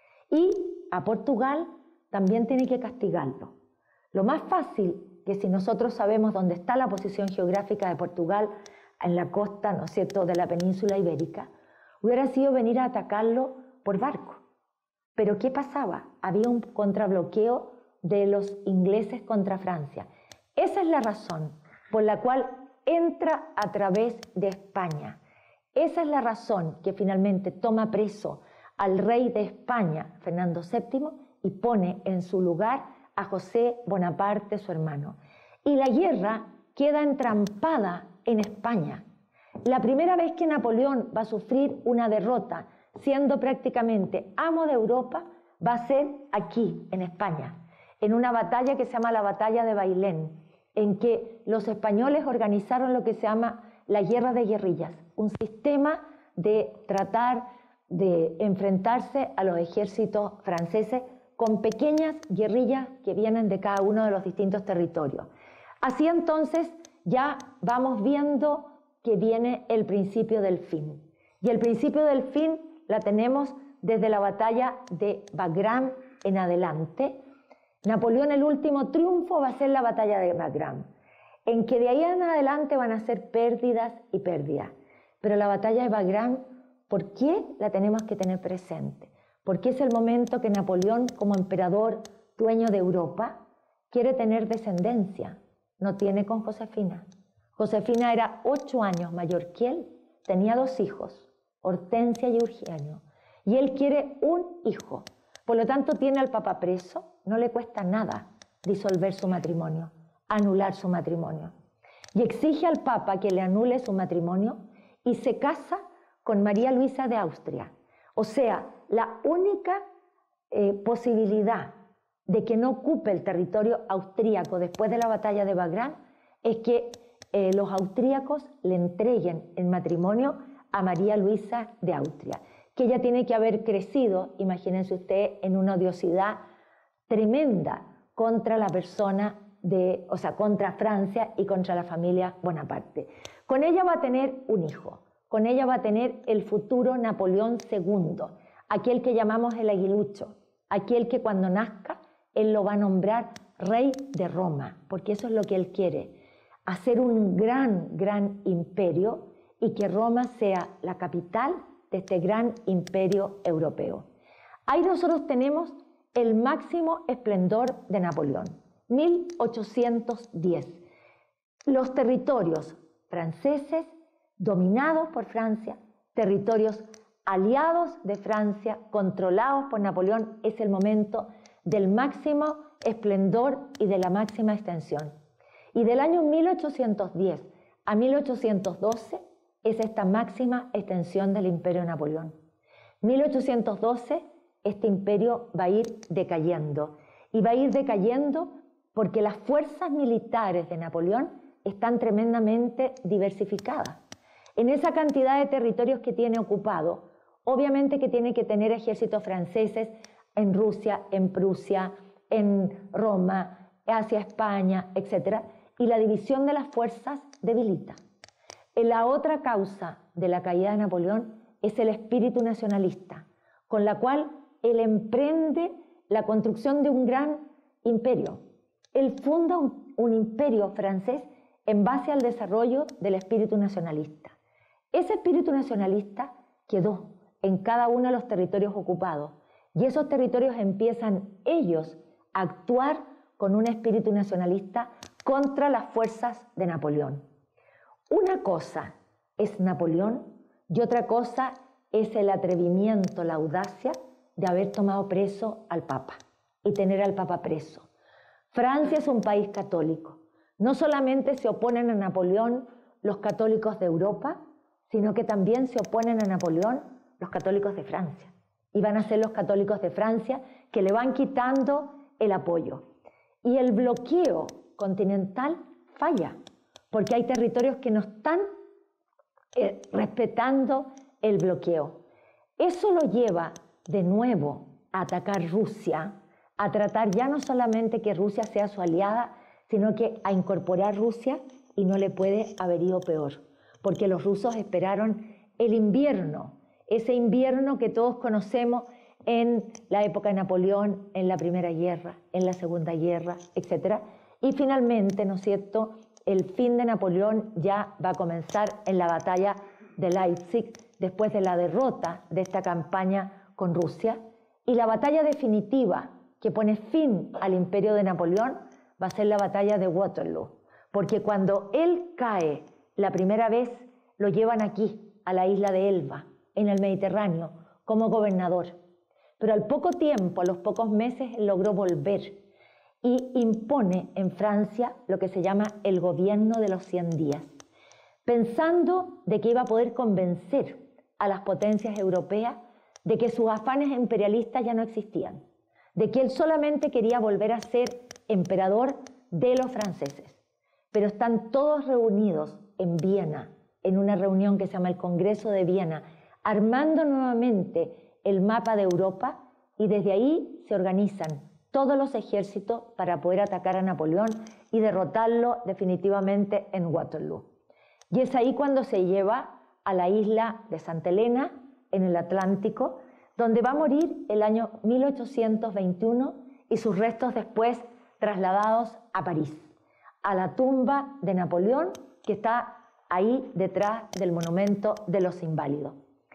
Y a Portugal también tiene que castigarlo. Lo más fácil, que si nosotros sabemos dónde está la posición geográfica de Portugal, en la costa, ¿no es cierto?, de la península ibérica, hubiera sido venir a atacarlo por barco. Pero ¿qué pasaba? Había un contrabloqueo de los ingleses contra Francia. Esa es la razón por la cual entra a través de España. Esa es la razón que finalmente toma preso al rey de España, Fernando séptimo, y pone en su lugar a José Bonaparte, su hermano. Y la guerra queda entrampada en España. La primera vez que Napoleón va a sufrir una derrota, siendo prácticamente amo de Europa, va a ser aquí, en España, en una batalla que se llama la Batalla de Bailén, en que los españoles organizaron lo que se llama la guerra de guerrillas, un sistema de tratar de enfrentarse a los ejércitos franceses con pequeñas guerrillas que vienen de cada uno de los distintos territorios. Así entonces ya vamos viendo que viene el principio del fin. Y el principio del fin la tenemos desde la batalla de Wagram en adelante. Napoleón, el último triunfo va a ser la batalla de Wagram, en que de ahí en adelante van a ser pérdidas y pérdidas. Pero la batalla de Wagram, ¿por qué la tenemos que tener presente? Porque es el momento que Napoleón, como emperador, dueño de Europa, quiere tener descendencia. No tiene con Josefina. Josefina era ocho años mayor que él, tenía dos hijos, Hortensia y Eugenio, y él quiere un hijo. Por lo tanto, tiene al Papa preso, no le cuesta nada disolver su matrimonio, anular su matrimonio. Y exige al Papa que le anule su matrimonio y se casa con María Luisa de Austria. O sea, la única eh, posibilidad de que no ocupe el territorio austríaco después de la batalla de Wagram es que eh, los austríacos le entreguen en matrimonio a María Luisa de Austria, que ella tiene que haber crecido, imagínense ustedes, en una odiosidad tremenda contra la persona de, o sea, contra Francia y contra la familia Bonaparte. Con ella va a tener un hijo, con ella va a tener el futuro Napoleón segundo, aquel que llamamos el aguilucho, aquel que cuando nazca él lo va a nombrar rey de Roma, porque eso es lo que él quiere, hacer un gran, gran imperio y que Roma sea la capital de este gran imperio europeo. Ahí nosotros tenemos el máximo esplendor de Napoleón, mil ochocientos diez. Los territorios franceses dominados por Francia, territorios aliados de Francia, controlados por Napoleón, es el momento del máximo esplendor y de la máxima extensión. Y del año mil ochocientos diez a mil ochocientos doce es esta máxima extensión del imperio de Napoleón. mil ochocientos doce, este imperio va a ir decayendo, y va a ir decayendo porque las fuerzas militares de Napoleón están tremendamente diversificadas. En esa cantidad de territorios que tiene ocupado, obviamente que tiene que tener ejércitos franceses en Rusia, en Prusia, en Roma, hacia España, etcétera, y la división de las fuerzas debilita. La otra causa de la caída de Napoleón es el espíritu nacionalista, con la cual él emprende la construcción de un gran imperio. Él funda un, un imperio francés en base al desarrollo del espíritu nacionalista. Ese espíritu nacionalista quedó en cada uno de los territorios ocupados y esos territorios empiezan ellos a actuar con un espíritu nacionalista contra las fuerzas de Napoleón. Una cosa es Napoleón y otra cosa es el atrevimiento, la audacia de haber tomado preso al Papa y tener al Papa preso. Francia es un país católico. No solamente se oponen a Napoleón los católicos de Europa, sino que también se oponen a Napoleón los católicos de Francia. Y van a ser los católicos de Francia que le van quitando el apoyo. Y el bloqueo continental falla, porque hay territorios que no están eh, respetando el bloqueo. Eso lo lleva de nuevo a atacar Rusia, a tratar ya no solamente que Rusia sea su aliada, sino que a incorporar Rusia, y no le puede haber ido peor, porque los rusos esperaron el invierno, ese invierno que todos conocemos en la época de Napoleón, en la Primera Guerra, en la Segunda Guerra, etcétera. Y finalmente, ¿no es cierto?, el fin de Napoleón ya va a comenzar en la batalla de Leipzig, después de la derrota de esta campaña con Rusia, y la batalla definitiva que pone fin al imperio de Napoleón va a ser la batalla de Waterloo, porque cuando él cae la primera vez, lo llevan aquí, a la isla de Elba, en el Mediterráneo, como gobernador. Pero al poco tiempo, a los pocos meses, él logró volver y impone en Francia lo que se llama el gobierno de los cien días, pensando de que iba a poder convencer a las potencias europeas de que sus afanes imperialistas ya no existían, de que él solamente quería volver a ser emperador de los franceses. Pero están todos reunidos en Viena, en una reunión que se llama el Congreso de Viena, armando nuevamente el mapa de Europa, y desde ahí se organizan todos los ejércitos para poder atacar a Napoleón y derrotarlo definitivamente en Waterloo. Y es ahí cuando se lleva a la isla de Santa Elena, en el Atlántico, donde va a morir el año mil ochocientos veintiuno y sus restos después trasladados a París, a la tumba de Napoleón, que está ahí detrás del monumento de los inválidos.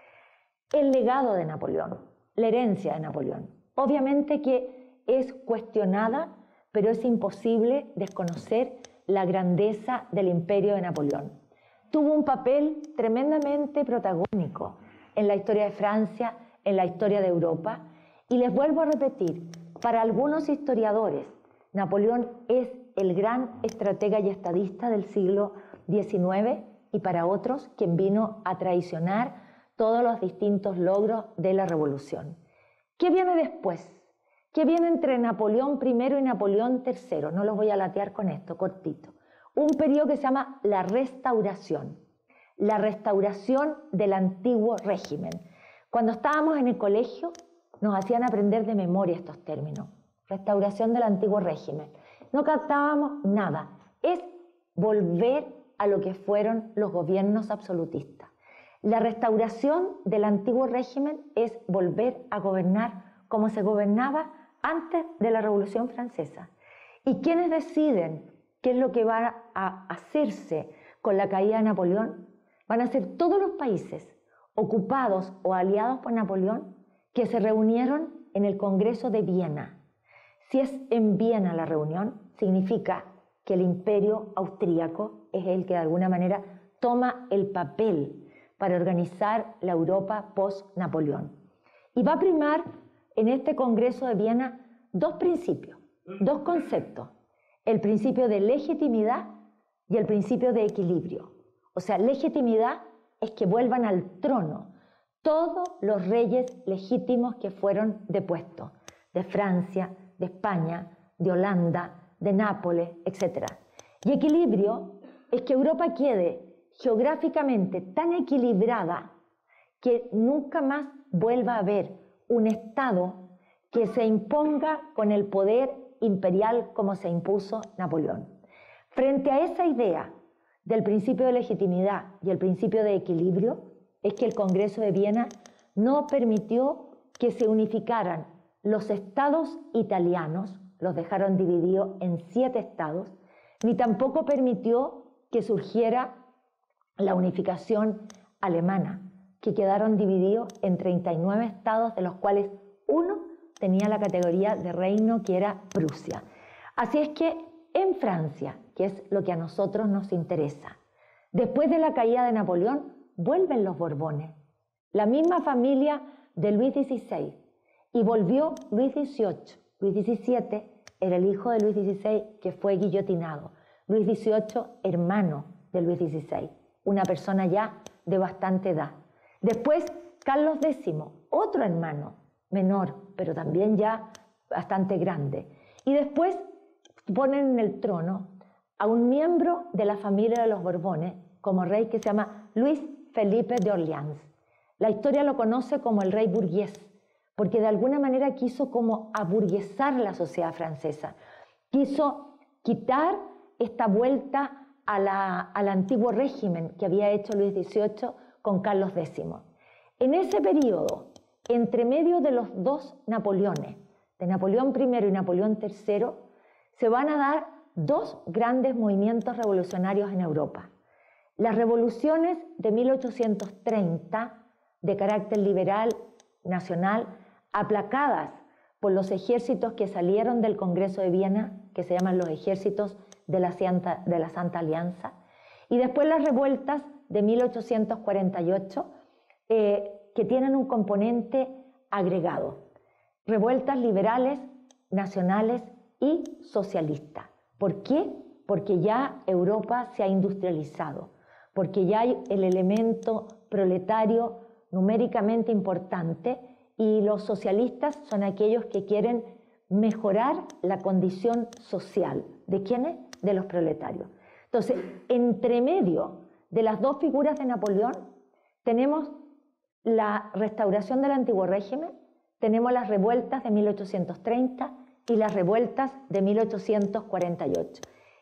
El legado de Napoleón, la herencia de Napoleón, obviamente que es cuestionada, pero es imposible desconocer la grandeza del imperio de Napoleón. Tuvo un papel tremendamente protagónico en la historia de Francia, en la historia de Europa, y les vuelvo a repetir, para algunos historiadores, Napoleón es el gran estratega y estadista del siglo diecinueve, y para otros, quien vino a traicionar todos los distintos logros de la revolución. ¿Qué viene después? ¿Qué viene entre Napoleón primero y Napoleón tercero? No los voy a latear con esto, cortito. Un periodo que se llama la Restauración, la restauración del antiguo régimen. Cuando estábamos en el colegio, nos hacían aprender de memoria estos términos. Restauración del antiguo régimen. No captábamos nada. Es volver a lo que fueron los gobiernos absolutistas. La restauración del antiguo régimen es volver a gobernar como se gobernaba antes de la Revolución Francesa. ¿Y quiénes deciden qué es lo que va a hacerse con la caída de Napoleón? Van a ser todos los países ocupados o aliados por Napoleón que se reunieron en el Congreso de Viena. Si es en Viena la reunión, significa que el imperio austríaco es el que de alguna manera toma el papel para organizar la Europa post-Napoleón. Y va a primar en este Congreso de Viena dos principios, dos conceptos: el principio de legitimidad y el principio de equilibrio. O sea, legitimidad es que vuelvan al trono todos los reyes legítimos que fueron depuestos, de Francia, de España, de Holanda, de Nápoles, etcétera. Y equilibrio es que Europa quede geográficamente tan equilibrada que nunca más vuelva a haber un Estado que se imponga con el poder imperial como se impuso Napoleón. Frente a esa idea del principio de legitimidad y el principio de equilibrio, es que el Congreso de Viena no permitió que se unificaran los estados italianos, los dejaron divididos en siete estados, ni tampoco permitió que surgiera la unificación alemana, que quedaron divididos en treinta y nueve estados, de los cuales uno tenía la categoría de reino, que era Prusia. Así es que en Francia, que es lo que a nosotros nos interesa, después de la caída de Napoleón, vuelven los Borbones, la misma familia de Luis dieciséis, y volvió Luis dieciocho. Luis diecisiete era el hijo de Luis dieciséis, que fue guillotinado. Luis dieciocho, hermano de Luis dieciséis, una persona ya de bastante edad. Después, Carlos décimo, otro hermano, menor, pero también ya bastante grande. Y después ponen en el trono a un miembro de la familia de los Borbones como rey que se llama Luis Felipe de Orleans. La historia lo conoce como el rey burgués, porque de alguna manera quiso como aburguesar la sociedad francesa. Quiso quitar esta vuelta a la, al antiguo régimen que había hecho Luis dieciocho con Carlos décimo. En ese periodo, entre medio de los dos Napoleones, de Napoleón primero y Napoleón tercero, se van a dar dos grandes movimientos revolucionarios en Europa. Las revoluciones de mil ochocientos treinta, de carácter liberal, nacional, aplacadas por los ejércitos que salieron del Congreso de Viena, que se llaman los ejércitos de la Santa, de la Santa Alianza, y después las revueltas de mil ochocientos cuarenta y ocho, eh, que tienen un componente agregado. Revueltas liberales, nacionales y socialistas. ¿Por qué? Porque ya Europa se ha industrializado, porque ya hay el elemento proletario numéricamente importante y los socialistas son aquellos que quieren mejorar la condición social. ¿De quiénes? De los proletarios. Entonces, entre medio de las dos figuras de Napoleón, tenemos la restauración del antiguo régimen, tenemos las revueltas de mil ochocientos treinta y las revueltas de mil ochocientos cuarenta y ocho.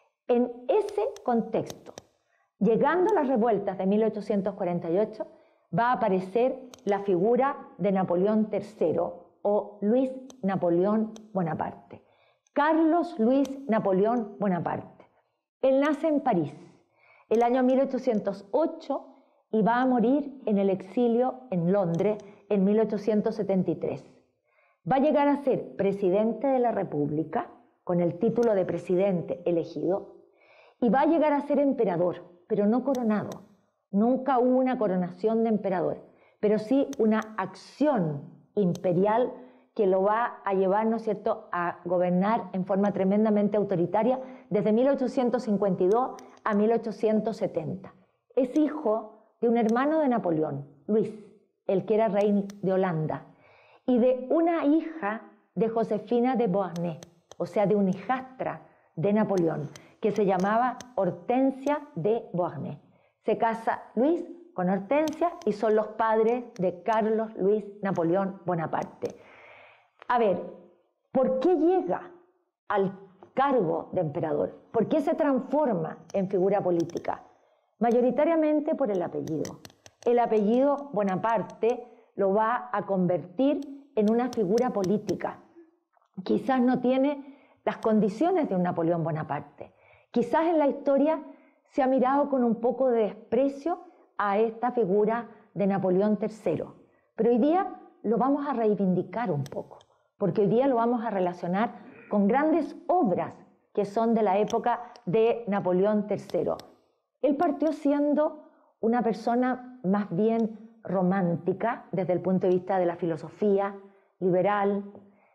En ese contexto, llegando a las revueltas de mil ochocientos cuarenta y ocho, va a aparecer la figura de Napoleón tercero o Luis Napoleón Bonaparte. Carlos Luis Napoleón Bonaparte. Él nace en París el año mil ochocientos ocho y va a morir en el exilio en Londres en mil ochocientos setenta y tres. Va a llegar a ser presidente de la República con el título de presidente elegido y va a llegar a ser emperador, pero no coronado. Nunca hubo una coronación de emperador, pero sí una acción imperial que lo va a llevar, ¿no es cierto?, a gobernar en forma tremendamente autoritaria desde mil ochocientos cincuenta y dos a mil ochocientos setenta. Es hijo de un hermano de Napoleón, Luis, el que era rey de Holanda, y de una hija de Josefina de Beauharnais, o sea, de una hijastra de Napoleón, que se llamaba Hortensia de Beauharnais. Se casa Luis con Hortensia y son los padres de Carlos Luis Napoleón Bonaparte. A ver, ¿por qué llega al cargo de emperador? ¿Por qué se transforma en figura política? Mayoritariamente por el apellido. El apellido Bonaparte lo va a convertir en una figura política. Quizás no tiene las condiciones de un Napoleón Bonaparte. Quizás en la historia se ha mirado con un poco de desprecio a esta figura de Napoleón tercero. Pero hoy día lo vamos a reivindicar un poco, porque hoy día lo vamos a relacionar con grandes obras que son de la época de Napoleón tercero. Él partió siendo una persona más bien romántica desde el punto de vista de la filosofía, liberal,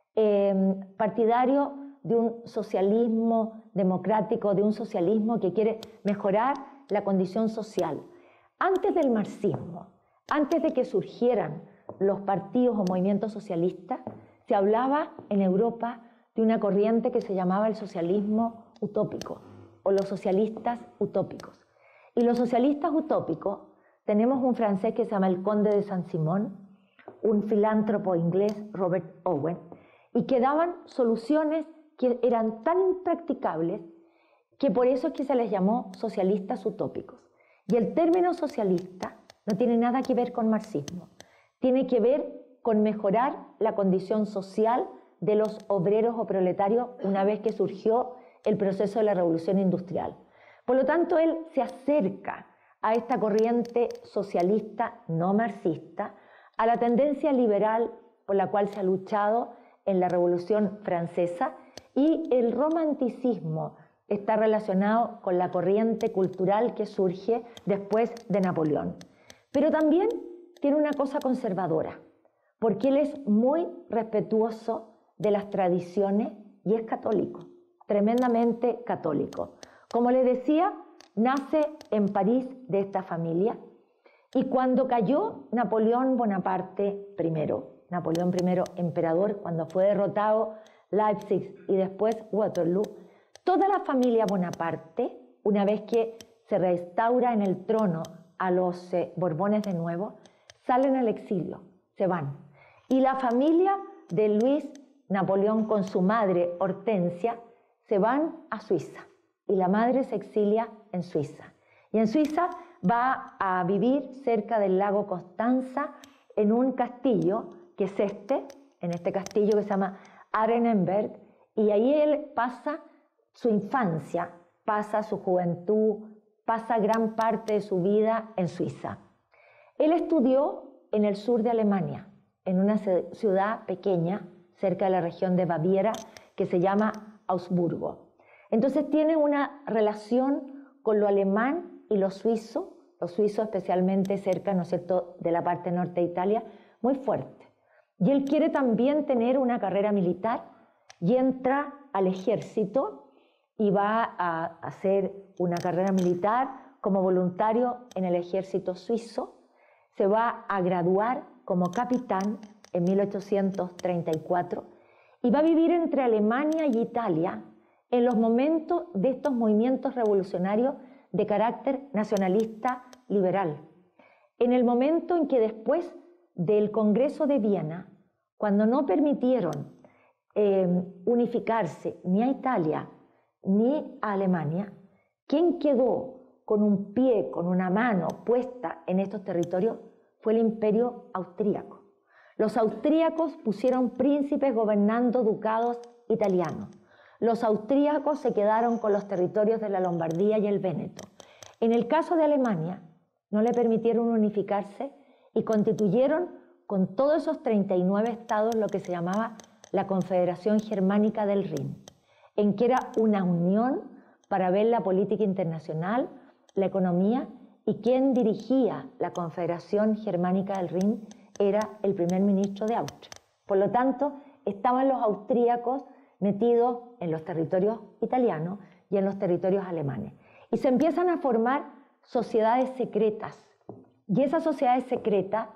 eh, partidario de un socialismo democrático, de un socialismo que quiere mejorar la condición social. Antes del marxismo, antes de que surgieran los partidos o movimientos socialistas, se hablaba en Europa de una corriente que se llamaba el socialismo utópico o los socialistas utópicos. Y los socialistas utópicos, tenemos un francés que se llama el Conde de Saint-Simon, un filántropo inglés, Robert Owen, y que daban soluciones que eran tan impracticables que por eso es que se les llamó socialistas utópicos. Y el término socialista no tiene nada que ver con marxismo, tiene que ver con mejorar la condición social de los obreros o proletarios una vez que surgió el proceso de la revolución industrial. Por lo tanto, él se acerca a esta corriente socialista no marxista, a la tendencia liberal por la cual se ha luchado en la Revolución Francesa, y el romanticismo está relacionado con la corriente cultural que surge después de Napoleón. Pero también tiene una cosa conservadora, porque él es muy respetuoso de las tradiciones y es católico, tremendamente católico. Como les decía, nace en París de esta familia, y cuando cayó Napoleón Bonaparte primero, Napoleón primero emperador, cuando fue derrotado Leipzig y después Waterloo, toda la familia Bonaparte, una vez que se restaura en el trono a los eh, Borbones de nuevo, salen al exilio, se van. Y la familia de Luis Napoleón con su madre Hortensia se van a Suiza, y la madre se exilia en Suiza. Y en Suiza va a vivir cerca del lago Constanza en un castillo que es este, en este castillo que se llama Arenenberg, y ahí él pasa su infancia, pasa su juventud, pasa gran parte de su vida en Suiza. Él estudió en el sur de Alemania, en una ciudad pequeña, cerca de la región de Baviera, que se llama Augsburgo. Entonces tiene una relación con lo alemán y lo suizo, lo suizo especialmente cerca, ¿no es cierto?, de la parte norte de Italia, muy fuerte. Y él quiere también tener una carrera militar y entra al ejército y va a hacer una carrera militar como voluntario en el ejército suizo. Se va a graduar como capitán en mil ochocientos treinta y cuatro y va a vivir entre Alemania y Italia en los momentos de estos movimientos revolucionarios de carácter nacionalista liberal. En el momento en que después del Congreso de Viena, cuando no permitieron eh, unificarse ni a Italia ni a Alemania, quien quedó con un pie, con una mano puesta en estos territorios fue el Imperio Austríaco. Los austríacos pusieron príncipes gobernando ducados italianos. Los austríacos se quedaron con los territorios de la Lombardía y el Véneto. En el caso de Alemania, no le permitieron unificarse y constituyeron con todos esos treinta y nueve estados lo que se llamaba la Confederación Germánica del Rin, en que era una unión para ver la política internacional, la economía, y quien dirigía la Confederación Germánica del Rin era el primer ministro de Austria. Por lo tanto, estaban los austríacos metidos en los territorios italianos y en los territorios alemanes. Y se empiezan a formar sociedades secretas. Y esas sociedades secretas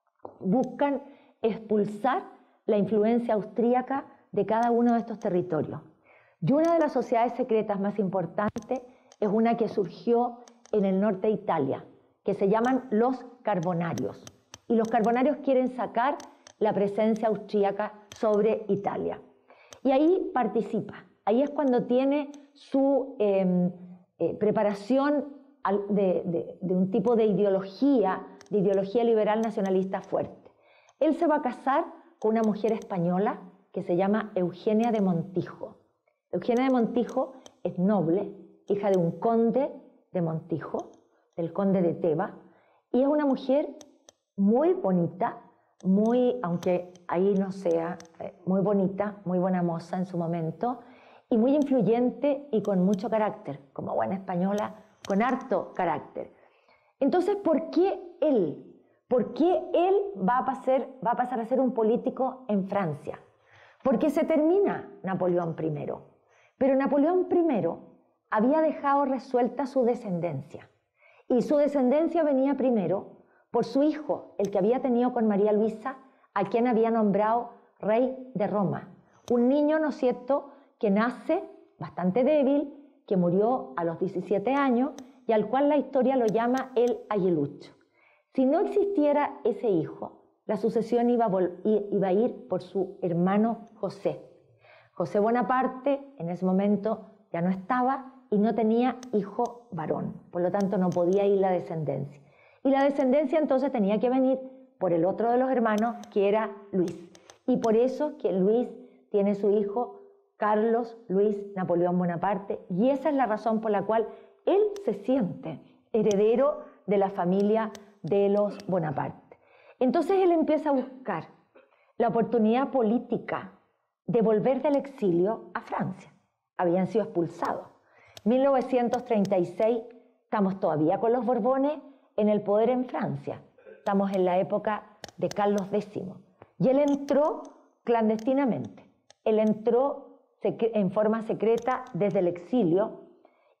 buscan expulsar la influencia austríaca de cada uno de estos territorios. Y una de las sociedades secretas más importantes es una que surgió en el norte de Italia, que se llaman los Carbonarios. Y los Carbonarios quieren sacar la presencia austríaca sobre Italia. Y ahí participa. Ahí es cuando tiene su eh, eh, preparación de, de, de un tipo de ideología, de ideología liberal nacionalista fuerte. Él se va a casar con una mujer española que se llama Eugenia de Montijo. Eugenia de Montijo es noble, hija de un conde de Montijo, del conde de Teba, y es una mujer muy bonita, muy, aunque ahí no sea, muy bonita, muy buena moza en su momento, y muy influyente y con mucho carácter, como buena española, con harto carácter. Entonces, ¿por qué él? ¿Por qué él va a pasar, va a pasar a ser un político en Francia? Porque se termina Napoleón primero. Pero Napoleón primero había dejado resuelta su descendencia. Y su descendencia venía primero por su hijo, el que había tenido con María Luisa, a quien había nombrado rey de Roma. Un niño, ¿no es cierto?, que nace bastante débil, que murió a los diecisiete años y al cual la historia lo llama el aguilucho. Si no existiera ese hijo, la sucesión iba a, iba a ir por su hermano José. José Bonaparte en ese momento ya no estaba y no tenía hijo varón, por lo tanto no podía ir la descendencia. Y la descendencia entonces tenía que venir por el otro de los hermanos, que era Luis. Y por eso que Luis tiene su hijo Carlos Luis Napoleón Bonaparte, y esa es la razón por la cual él se siente heredero de la familia de los Bonaparte. Entonces él empieza a buscar la oportunidad política de volver del exilio a Francia. Habían sido expulsados. mil novecientos treinta y seis, estamos todavía con los Borbones en el poder en Francia. Estamos en la época de Carlos décimo. Y él entró clandestinamente. Él entró en forma secreta desde el exilio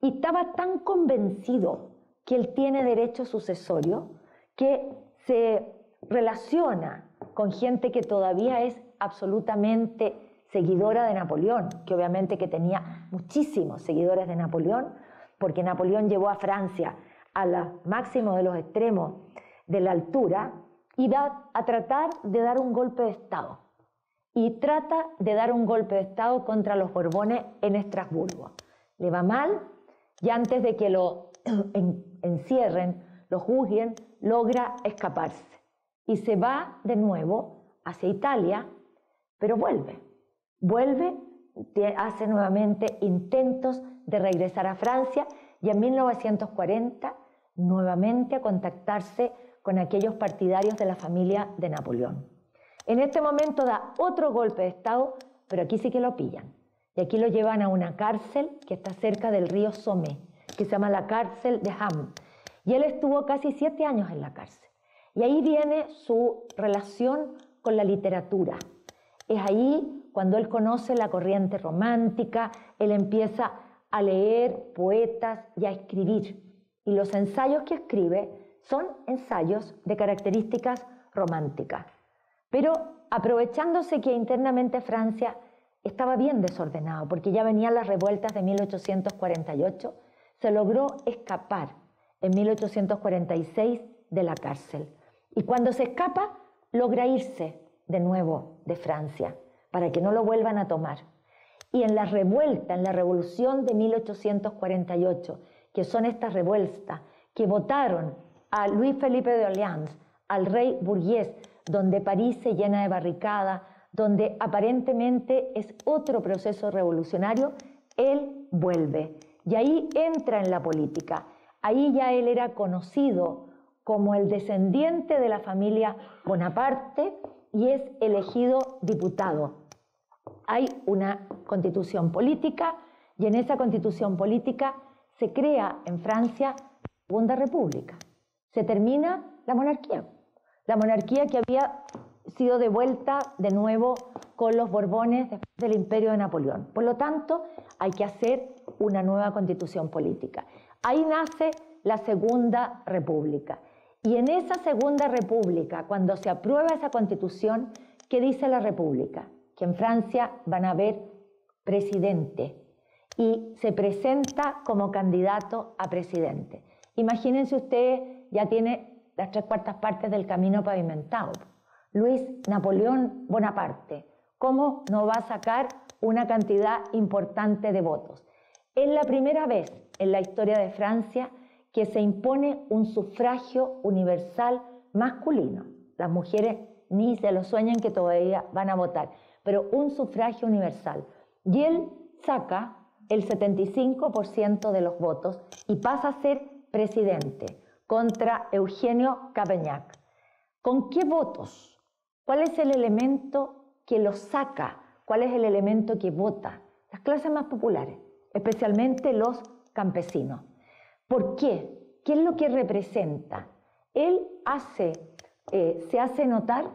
y estaba tan convencido que él tiene derecho sucesorio que se relaciona con gente que todavía es absolutamente seguidora de Napoleón, que obviamente que tenía muchísimos seguidores de Napoleón, porque Napoleón llevó a Francia al máximo de los extremos de la altura y va a tratar de dar un golpe de Estado. Y trata de dar un golpe de Estado contra los Borbones en Estrasburgo. Le va mal y antes de que lo encierren, lo juzguen, logra escaparse. Y se va de nuevo hacia Italia, pero vuelve. Vuelve, hace nuevamente intentos de regresar a Francia y en mil novecientos cuarenta nuevamente a contactarse con aquellos partidarios de la familia de Napoleón. En este momento da otro golpe de Estado, pero aquí sí que lo pillan. Y aquí lo llevan a una cárcel que está cerca del río Somme, que se llama la cárcel de Ham. Y él estuvo casi siete años en la cárcel. Y ahí viene su relación con la literatura. Es ahí cuando él conoce la corriente romántica, él empieza a leer poetas y a escribir. Y los ensayos que escribe son ensayos de características románticas. Pero aprovechándose que internamente Francia estaba bien desordenado, porque ya venían las revueltas de mil ochocientos cuarenta y ocho, se logró escapar en mil ochocientos cuarenta y seis de la cárcel. Y cuando se escapa, logra irse de nuevo de Francia, para que no lo vuelvan a tomar. Y en la revuelta, en la revolución de mil ochocientos cuarenta y ocho, que son estas revueltas que votaron a Luis Felipe de Orleans, al rey burgués, donde París se llena de barricadas, donde aparentemente es otro proceso revolucionario, él vuelve. Y ahí entra en la política. Ahí ya él era conocido como el descendiente de la familia Bonaparte y es elegido diputado. Hay una constitución política y en esa constitución política se crea en Francia la Segunda República. Se termina la monarquía. La monarquía que había sido devuelta de nuevo con los Borbones después del imperio de Napoleón. Por lo tanto, hay que hacer una nueva constitución política. Ahí nace la Segunda República. Y en esa Segunda República, cuando se aprueba esa constitución, ¿qué dice la República? Que en Francia van a haber presidente y se presenta como candidato a presidente. Imagínense ustedes, ya tiene las tres cuartas partes del camino pavimentado. Luis Napoleón Bonaparte, ¿cómo no va a sacar una cantidad importante de votos? Es la primera vez en la historia de Francia que se impone un sufragio universal masculino. Las mujeres ni se lo sueñan que todavía van a votar, pero un sufragio universal. Y él saca el setenta y cinco por ciento de los votos y pasa a ser presidente contra Eugenio Cavaignac. ¿Con qué votos? ¿Cuál es el elemento que lo saca? ¿Cuál es el elemento que vota? Las clases más populares, especialmente los campesinos. ¿Por qué? ¿Qué es lo que representa? Él hace, eh, se hace notar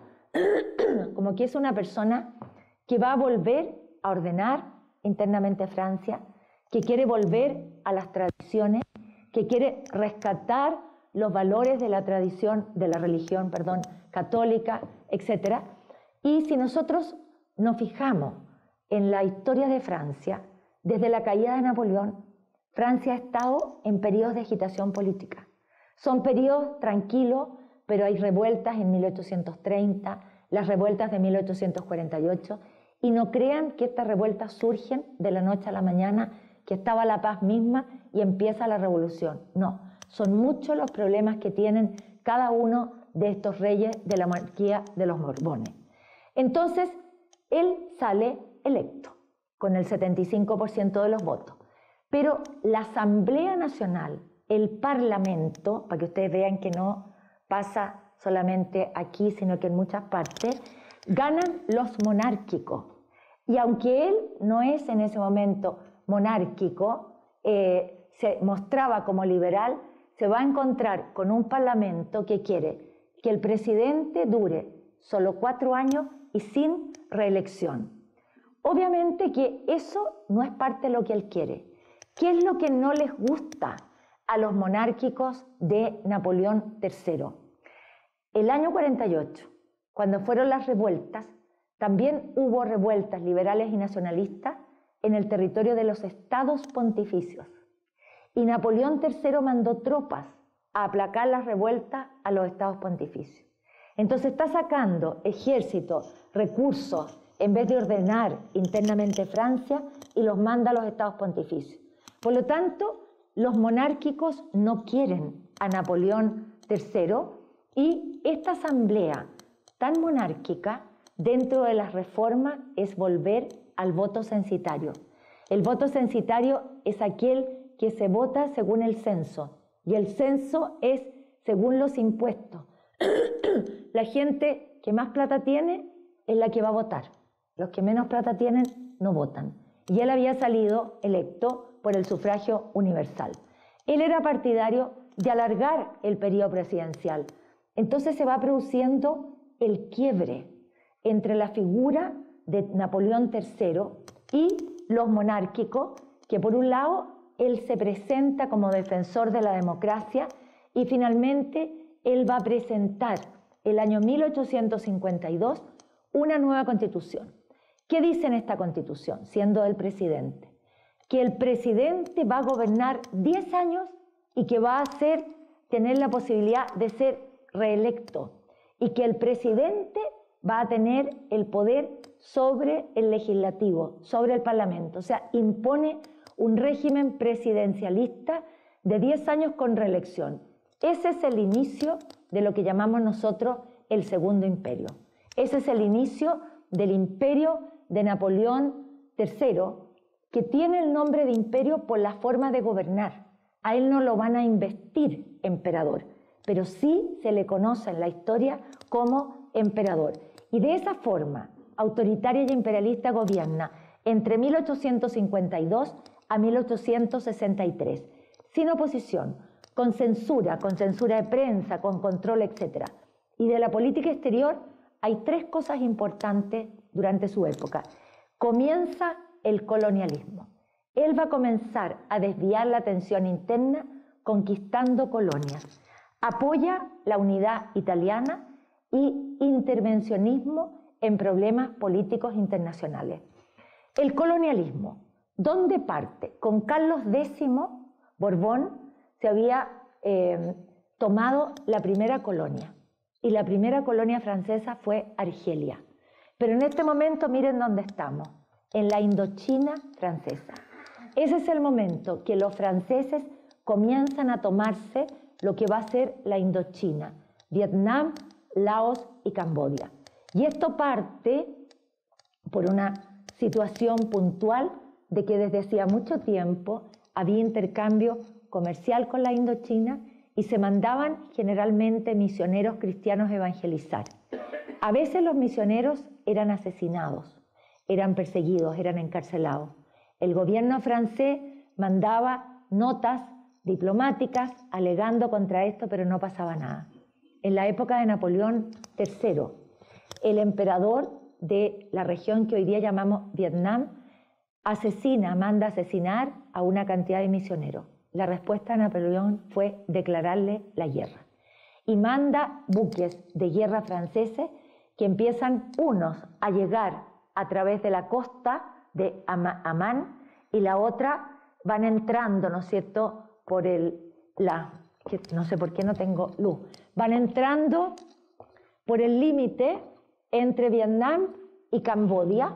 como que es una persona que va a volver a ordenar internamente Francia, que quiere volver a las tradiciones, que quiere rescatar los valores de la tradición, de la religión, perdón, católica, etcétera. Y si nosotros nos fijamos en la historia de Francia, desde la caída de Napoleón, Francia ha estado en periodos de agitación política. Son periodos tranquilos, pero hay revueltas en mil ochocientos treinta, las revueltas de mil ochocientos cuarenta y ocho, y no crean que estas revueltas surgen de la noche a la mañana, que estaba la paz misma y empieza la revolución. No, son muchos los problemas que tienen cada uno de estos reyes de la monarquía de los Borbones. Entonces, él sale electo con el setenta y cinco por ciento de los votos. Pero la Asamblea Nacional, el Parlamento, para que ustedes vean que no pasa solamente aquí, sino que en muchas partes, ganan los monárquicos. Y aunque él no es en ese momento monárquico, eh, se mostraba como liberal, se va a encontrar con un Parlamento que quiere que el presidente dure solo cuatro años y sin reelección. Obviamente que eso no es parte de lo que él quiere. ¿Qué es lo que no les gusta a los monárquicos de Napoleón tercero? El año cuarenta y ocho, cuando fueron las revueltas, también hubo revueltas liberales y nacionalistas en el territorio de los estados pontificios. Y Napoleón tercero mandó tropas a aplacar las revueltas a los estados pontificios. Entonces está sacando ejército, recursos, en vez de ordenar internamente Francia, y los manda a los estados pontificios. Por lo tanto, los monárquicos no quieren a Napoleón tercero, y esta asamblea tan monárquica dentro de las reformas es volver al voto censitario. El voto censitario es aquel que se vota según el censo, y el censo es según los impuestos. La gente que más plata tiene es la que va a votar. Los que menos plata tienen no votan. Y él había salido electo por el sufragio universal. Él era partidario de alargar el periodo presidencial. Entonces se va produciendo el quiebre entre la figura de Napoleón tercero y los monárquicos, que por un lado él se presenta como defensor de la democracia, y finalmente él va a presentar el año mil ochocientos cincuenta y dos una nueva constitución. ¿Qué dice en esta constitución, siendo el presidente? Que el presidente va a gobernar diez años y que va a ser, tener la posibilidad de ser reelecto, y que el presidente va a tener el poder sobre el legislativo, sobre el parlamento. O sea, impone un régimen presidencialista de diez años con reelección. Ese es el inicio de lo que llamamos nosotros el Segundo Imperio. Ese es el inicio del imperio de Napoleón tercero, que tiene el nombre de imperio por la forma de gobernar. A él no lo van a investir emperador, pero sí se le conoce en la historia como emperador. Y de esa forma, autoritaria y imperialista, gobierna entre mil ochocientos cincuenta y dos a mil ochocientos sesenta y tres, sin oposición, con censura, con censura de prensa, con control, etcétera. Y de la política exterior hay tres cosas importantes durante su época. Comienza el colonialismo. Él va a comenzar a desviar la atención interna conquistando colonias. Apoya la unidad italiana y intervencionismo en problemas políticos internacionales. El colonialismo, ¿dónde parte? Con Carlos décimo, Borbón se había eh, tomado la primera colonia, y la primera colonia francesa fue Argelia. Pero en este momento miren dónde estamos, en la Indochina francesa. Ese es el momento que los franceses comienzan a tomarse lo que va a ser la Indochina, Vietnam, Laos y Camboya. Y esto parte por una situación puntual de que desde hacía mucho tiempo había intercambio comercial con la Indochina y se mandaban generalmente misioneros cristianos a evangelizar. A veces los misioneros eran asesinados, eran perseguidos, eran encarcelados. El gobierno francés mandaba notas diplomáticas alegando contra esto, pero no pasaba nada. En la época de Napoleón tercero, el emperador de la región que hoy día llamamos Vietnam asesina, manda asesinar a una cantidad de misioneros. La respuesta de Napoleón fue declararle la guerra. Y manda buques de guerra franceses que empiezan unos a llegar a través de la costa de Amán, y la otra van entrando, ¿no es cierto?, por el, la, que no sé por qué no tengo luz, van entrando por el límite entre Vietnam y Camboya,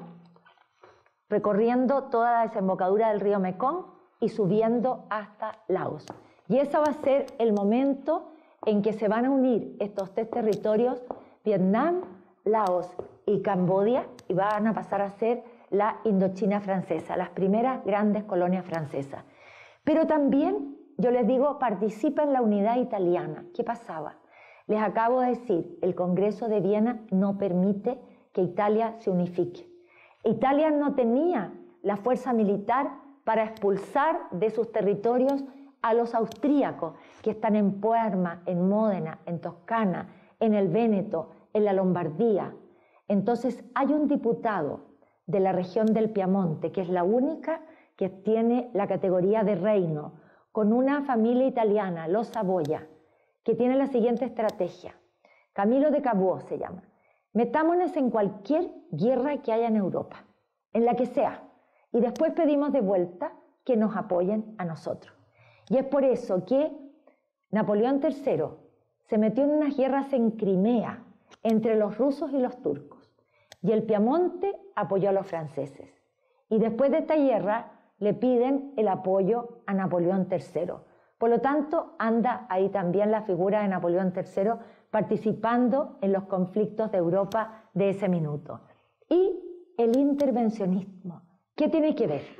recorriendo toda la desembocadura del río Mekong y subiendo hasta Laos. Y ese va a ser el momento en que se van a unir estos tres territorios, Vietnam, Laos y Camboya, y van a pasar a ser la Indochina francesa, las primeras grandes colonias francesas. Pero también, yo les digo, participa en la unidad italiana. ¿Qué pasaba? Les acabo de decir, el Congreso de Viena no permite que Italia se unifique. Italia no tenía la fuerza militar para expulsar de sus territorios a los austríacos que están en Parma, en Módena, en Toscana, en el Véneto, en la Lombardía. Entonces hay un diputado de la región del Piamonte, que es la única que tiene la categoría de reino, con una familia italiana, los Saboya, que tiene la siguiente estrategia. Camilo de Cabó se llama. Metámonos en cualquier guerra que haya en Europa, en la que sea, y después pedimos de vuelta que nos apoyen a nosotros. Y es por eso que Napoleón tercero se metió en unas guerras en Crimea entre los rusos y los turcos, y el Piamonte apoyó a los franceses. Y después de esta guerra le piden el apoyo a Napoleón tercero. Por lo tanto, anda ahí también la figura de Napoleón tercero participando en los conflictos de Europa de ese minuto. Y el intervencionismo, ¿qué tiene que ver?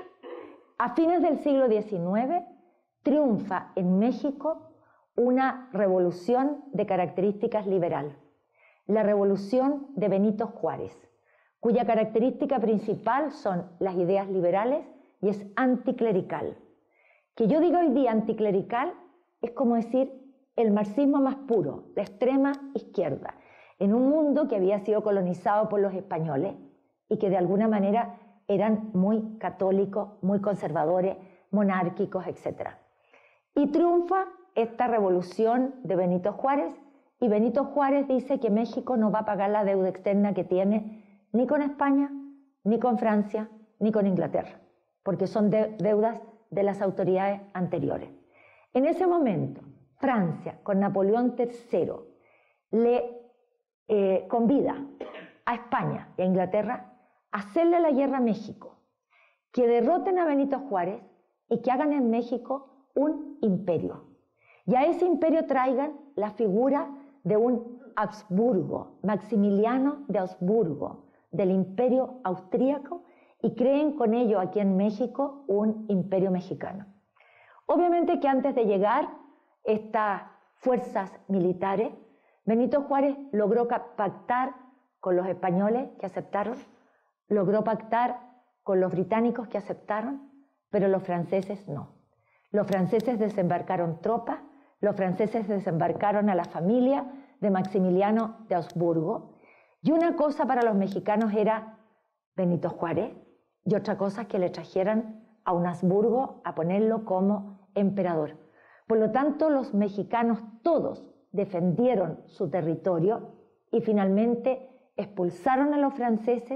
A fines del siglo diecinueve triunfa en México una revolución de características liberal, la revolución de Benito Juárez, cuya característica principal son las ideas liberales y es anticlerical. Que yo diga hoy día anticlerical es como decir el marxismo más puro, la extrema izquierda, en un mundo que había sido colonizado por los españoles y que de alguna manera eran muy católicos, muy conservadores, monárquicos, etcétera. Y triunfa esta revolución de Benito Juárez, y Benito Juárez dice que México no va a pagar la deuda externa que tiene ni con España, ni con Francia, ni con Inglaterra, porque son de deudas de las autoridades anteriores. En ese momento, Francia, con Napoleón tercero, le eh, convida a España y a Inglaterra a hacerle la guerra a México, que derroten a Benito Juárez y que hagan en México un imperio. Y a ese imperio traigan la figura de un Habsburgo, Maximiliano de Habsburgo, del imperio austríaco, y creen con ello aquí en México un imperio mexicano. Obviamente que antes de llegar estas fuerzas militares, Benito Juárez logró pactar con los españoles que aceptaron, logró pactar con los británicos que aceptaron, pero los franceses no. Los franceses desembarcaron tropas, los franceses desembarcaron a la familia de Maximiliano de Habsburgo, y una cosa para los mexicanos era Benito Juárez, y otra cosa es que le trajeran a un Habsburgo a ponerlo como emperador. Por lo tanto, los mexicanos todos defendieron su territorio y finalmente expulsaron a los franceses,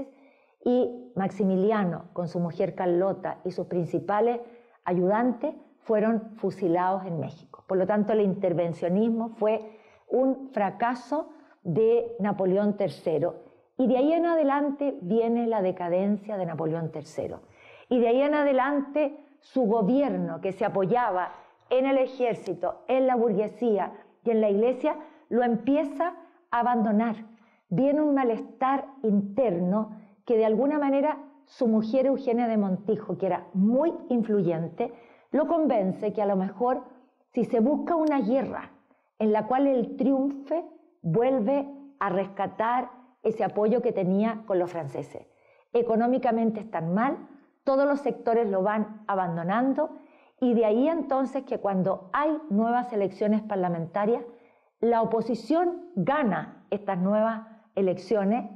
y Maximiliano, con su mujer Carlota y sus principales ayudantes, fueron fusilados en México. Por lo tanto, el intervencionismo fue un fracaso de Napoleón tercero. Y de ahí en adelante viene la decadencia de Napoleón tercero. Y de ahí en adelante su gobierno, que se apoyaba en el ejército, en la burguesía y en la iglesia, lo empieza a abandonar. Viene un malestar interno que de alguna manera su mujer Eugenia de Montijo, que era muy influyente, lo convence que a lo mejor si se busca una guerra en la cual él triunfe, vuelve a rescatar ese apoyo que tenía con los franceses. Económicamente están mal, todos los sectores lo van abandonando, y de ahí entonces que cuando hay nuevas elecciones parlamentarias, la oposición gana estas nuevas elecciones,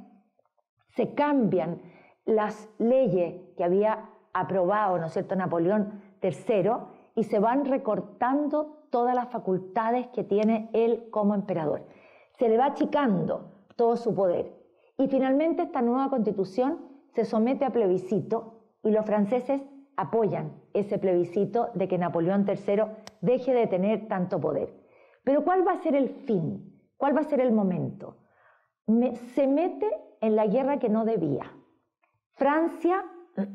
se cambian las leyes que había aprobado, ¿no es cierto?, Napoleón tercero, y se van recortando todas las facultades que tiene él como emperador. Se le va achicando todo su poder. Y finalmente esta nueva constitución se somete a plebiscito, y los franceses apoyan ese plebiscito de que Napoleón tercero deje de tener tanto poder. Pero ¿cuál va a ser el fin? ¿Cuál va a ser el momento? Me, se mete en la guerra que no debía. Francia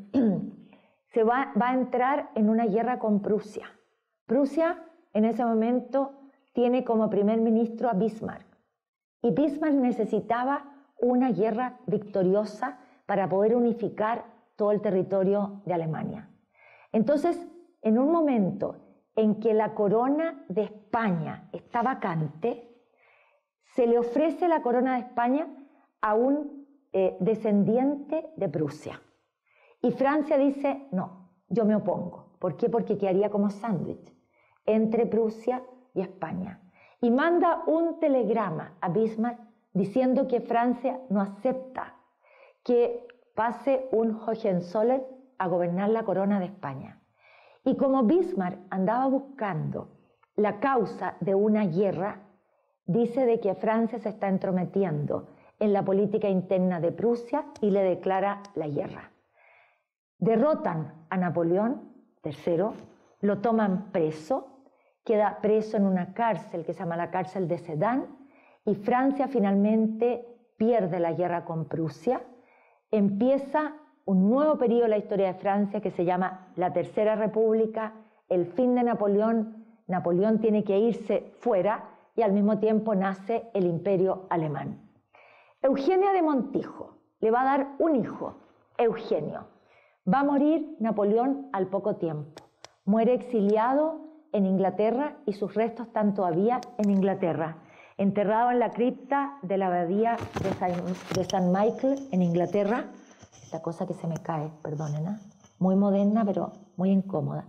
se va, va a entrar en una guerra con Prusia. Prusia en ese momento tiene como primer ministro a Bismarck. Y Bismarck necesitaba una guerra victoriosa para poder unificar todo el territorio de Alemania. Entonces, en un momento en que la corona de España está vacante, se le ofrece la corona de España a un eh, descendiente de Prusia. Y Francia dice, no, yo me opongo. ¿Por qué? Porque quedaría como sándwich entre Prusia y España. Y manda un telegrama a Bismarck diciendo que Francia no acepta que pase un Hohenzollern a gobernar la corona de España. Y como Bismarck andaba buscando la causa de una guerra, dice de que Francia se está entrometiendo en la política interna de Prusia y le declara la guerra. Derrotan a Napoleón tercero, lo toman preso, queda preso en una cárcel que se llama la cárcel de Sedan, y Francia finalmente pierde la guerra con Prusia. Empieza un nuevo periodo en la historia de Francia que se llama la Tercera República, el fin de Napoleón. Napoleón tiene que irse fuera y al mismo tiempo nace el Imperio Alemán. Eugenia de Montijo le va a dar un hijo, Eugenio. Va a morir Napoleón al poco tiempo. Muere exiliado en Inglaterra y sus restos están todavía en Inglaterra, enterrado en la cripta de la abadía de San, de San Michael en Inglaterra. Esta cosa que se me cae, perdonen, ¿eh? Muy moderna, pero muy incómoda.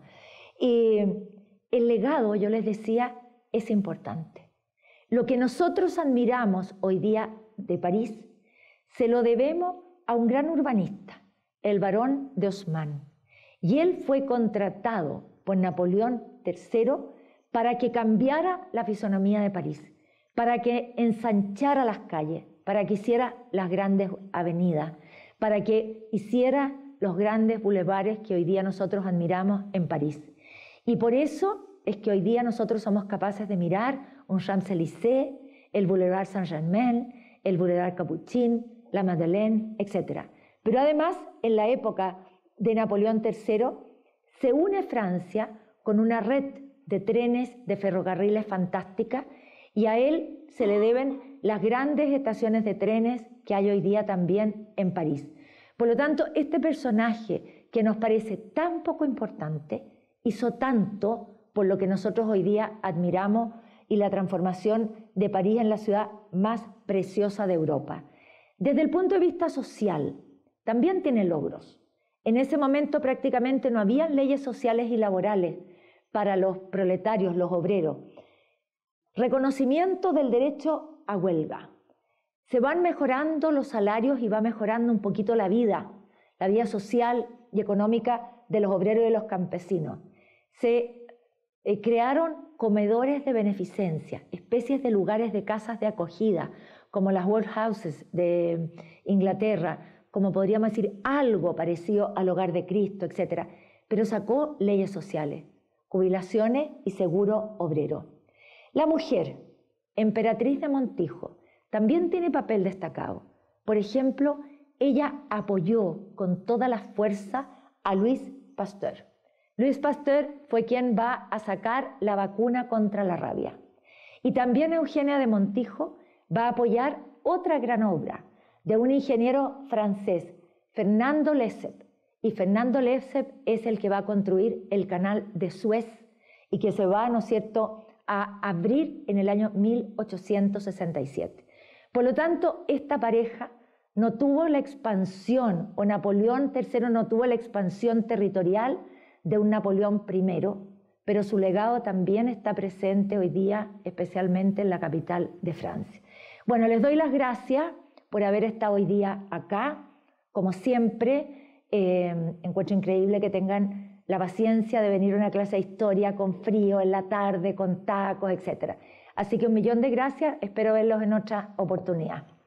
Y el legado, yo les decía, es importante. Lo que nosotros admiramos hoy día de París, se lo debemos a un gran urbanista, el barón de Haussmann. Y él fue contratado por Napoleón tercero para que cambiara la fisonomía de París, para que ensanchara las calles, para que hiciera las grandes avenidas, para que hiciera los grandes bulevares que hoy día nosotros admiramos en París. Y por eso es que hoy día nosotros somos capaces de mirar un Champs-Élysées, el Boulevard Saint-Germain, el Boulevard Capuchin, la Madeleine, etcétera. Pero además, en la época de Napoleón tercero, se une Francia con una red de trenes, de ferrocarriles fantástica, y a él se le deben las grandes estaciones de trenes que hay hoy día también en París. Por lo tanto, este personaje que nos parece tan poco importante, hizo tanto por lo que nosotros hoy día admiramos y la transformación de París en la ciudad más preciosa de Europa. Desde el punto de vista social, también tiene logros. En ese momento prácticamente no había leyes sociales y laborales para los proletarios, los obreros. Reconocimiento del derecho a huelga. Se van mejorando los salarios y va mejorando un poquito la vida, la vida social y económica de los obreros y de los campesinos. Se eh, crearon comedores de beneficencia, especies de lugares de casas de acogida, como las workhouses de Inglaterra, como podríamos decir algo parecido al Hogar de Cristo, etcétera. Pero sacó leyes sociales, jubilaciones y seguro obrero. La mujer, emperatriz de Montijo, también tiene papel destacado. Por ejemplo, ella apoyó con toda la fuerza a Louis Pasteur. Louis Pasteur fue quien va a sacar la vacuna contra la rabia. Y también Eugenia de Montijo va a apoyar otra gran obra de un ingeniero francés, Fernando Lesseps. Y Fernando Lesseps es el que va a construir el canal de Suez y que se va, ¿no es cierto?, a abrir en el año mil ochocientos sesenta y siete. Por lo tanto, esta pareja no tuvo la expansión, o Napoleón tercero no tuvo la expansión territorial de un Napoleón primero, pero su legado también está presente hoy día, especialmente en la capital de Francia. Bueno, les doy las gracias por haber estado hoy día acá. Como siempre, eh, encuentro increíble que tengan la paciencia de venir a una clase de historia con frío en la tarde, con tacos, etcétera. Así que un millón de gracias, espero verlos en otra oportunidad.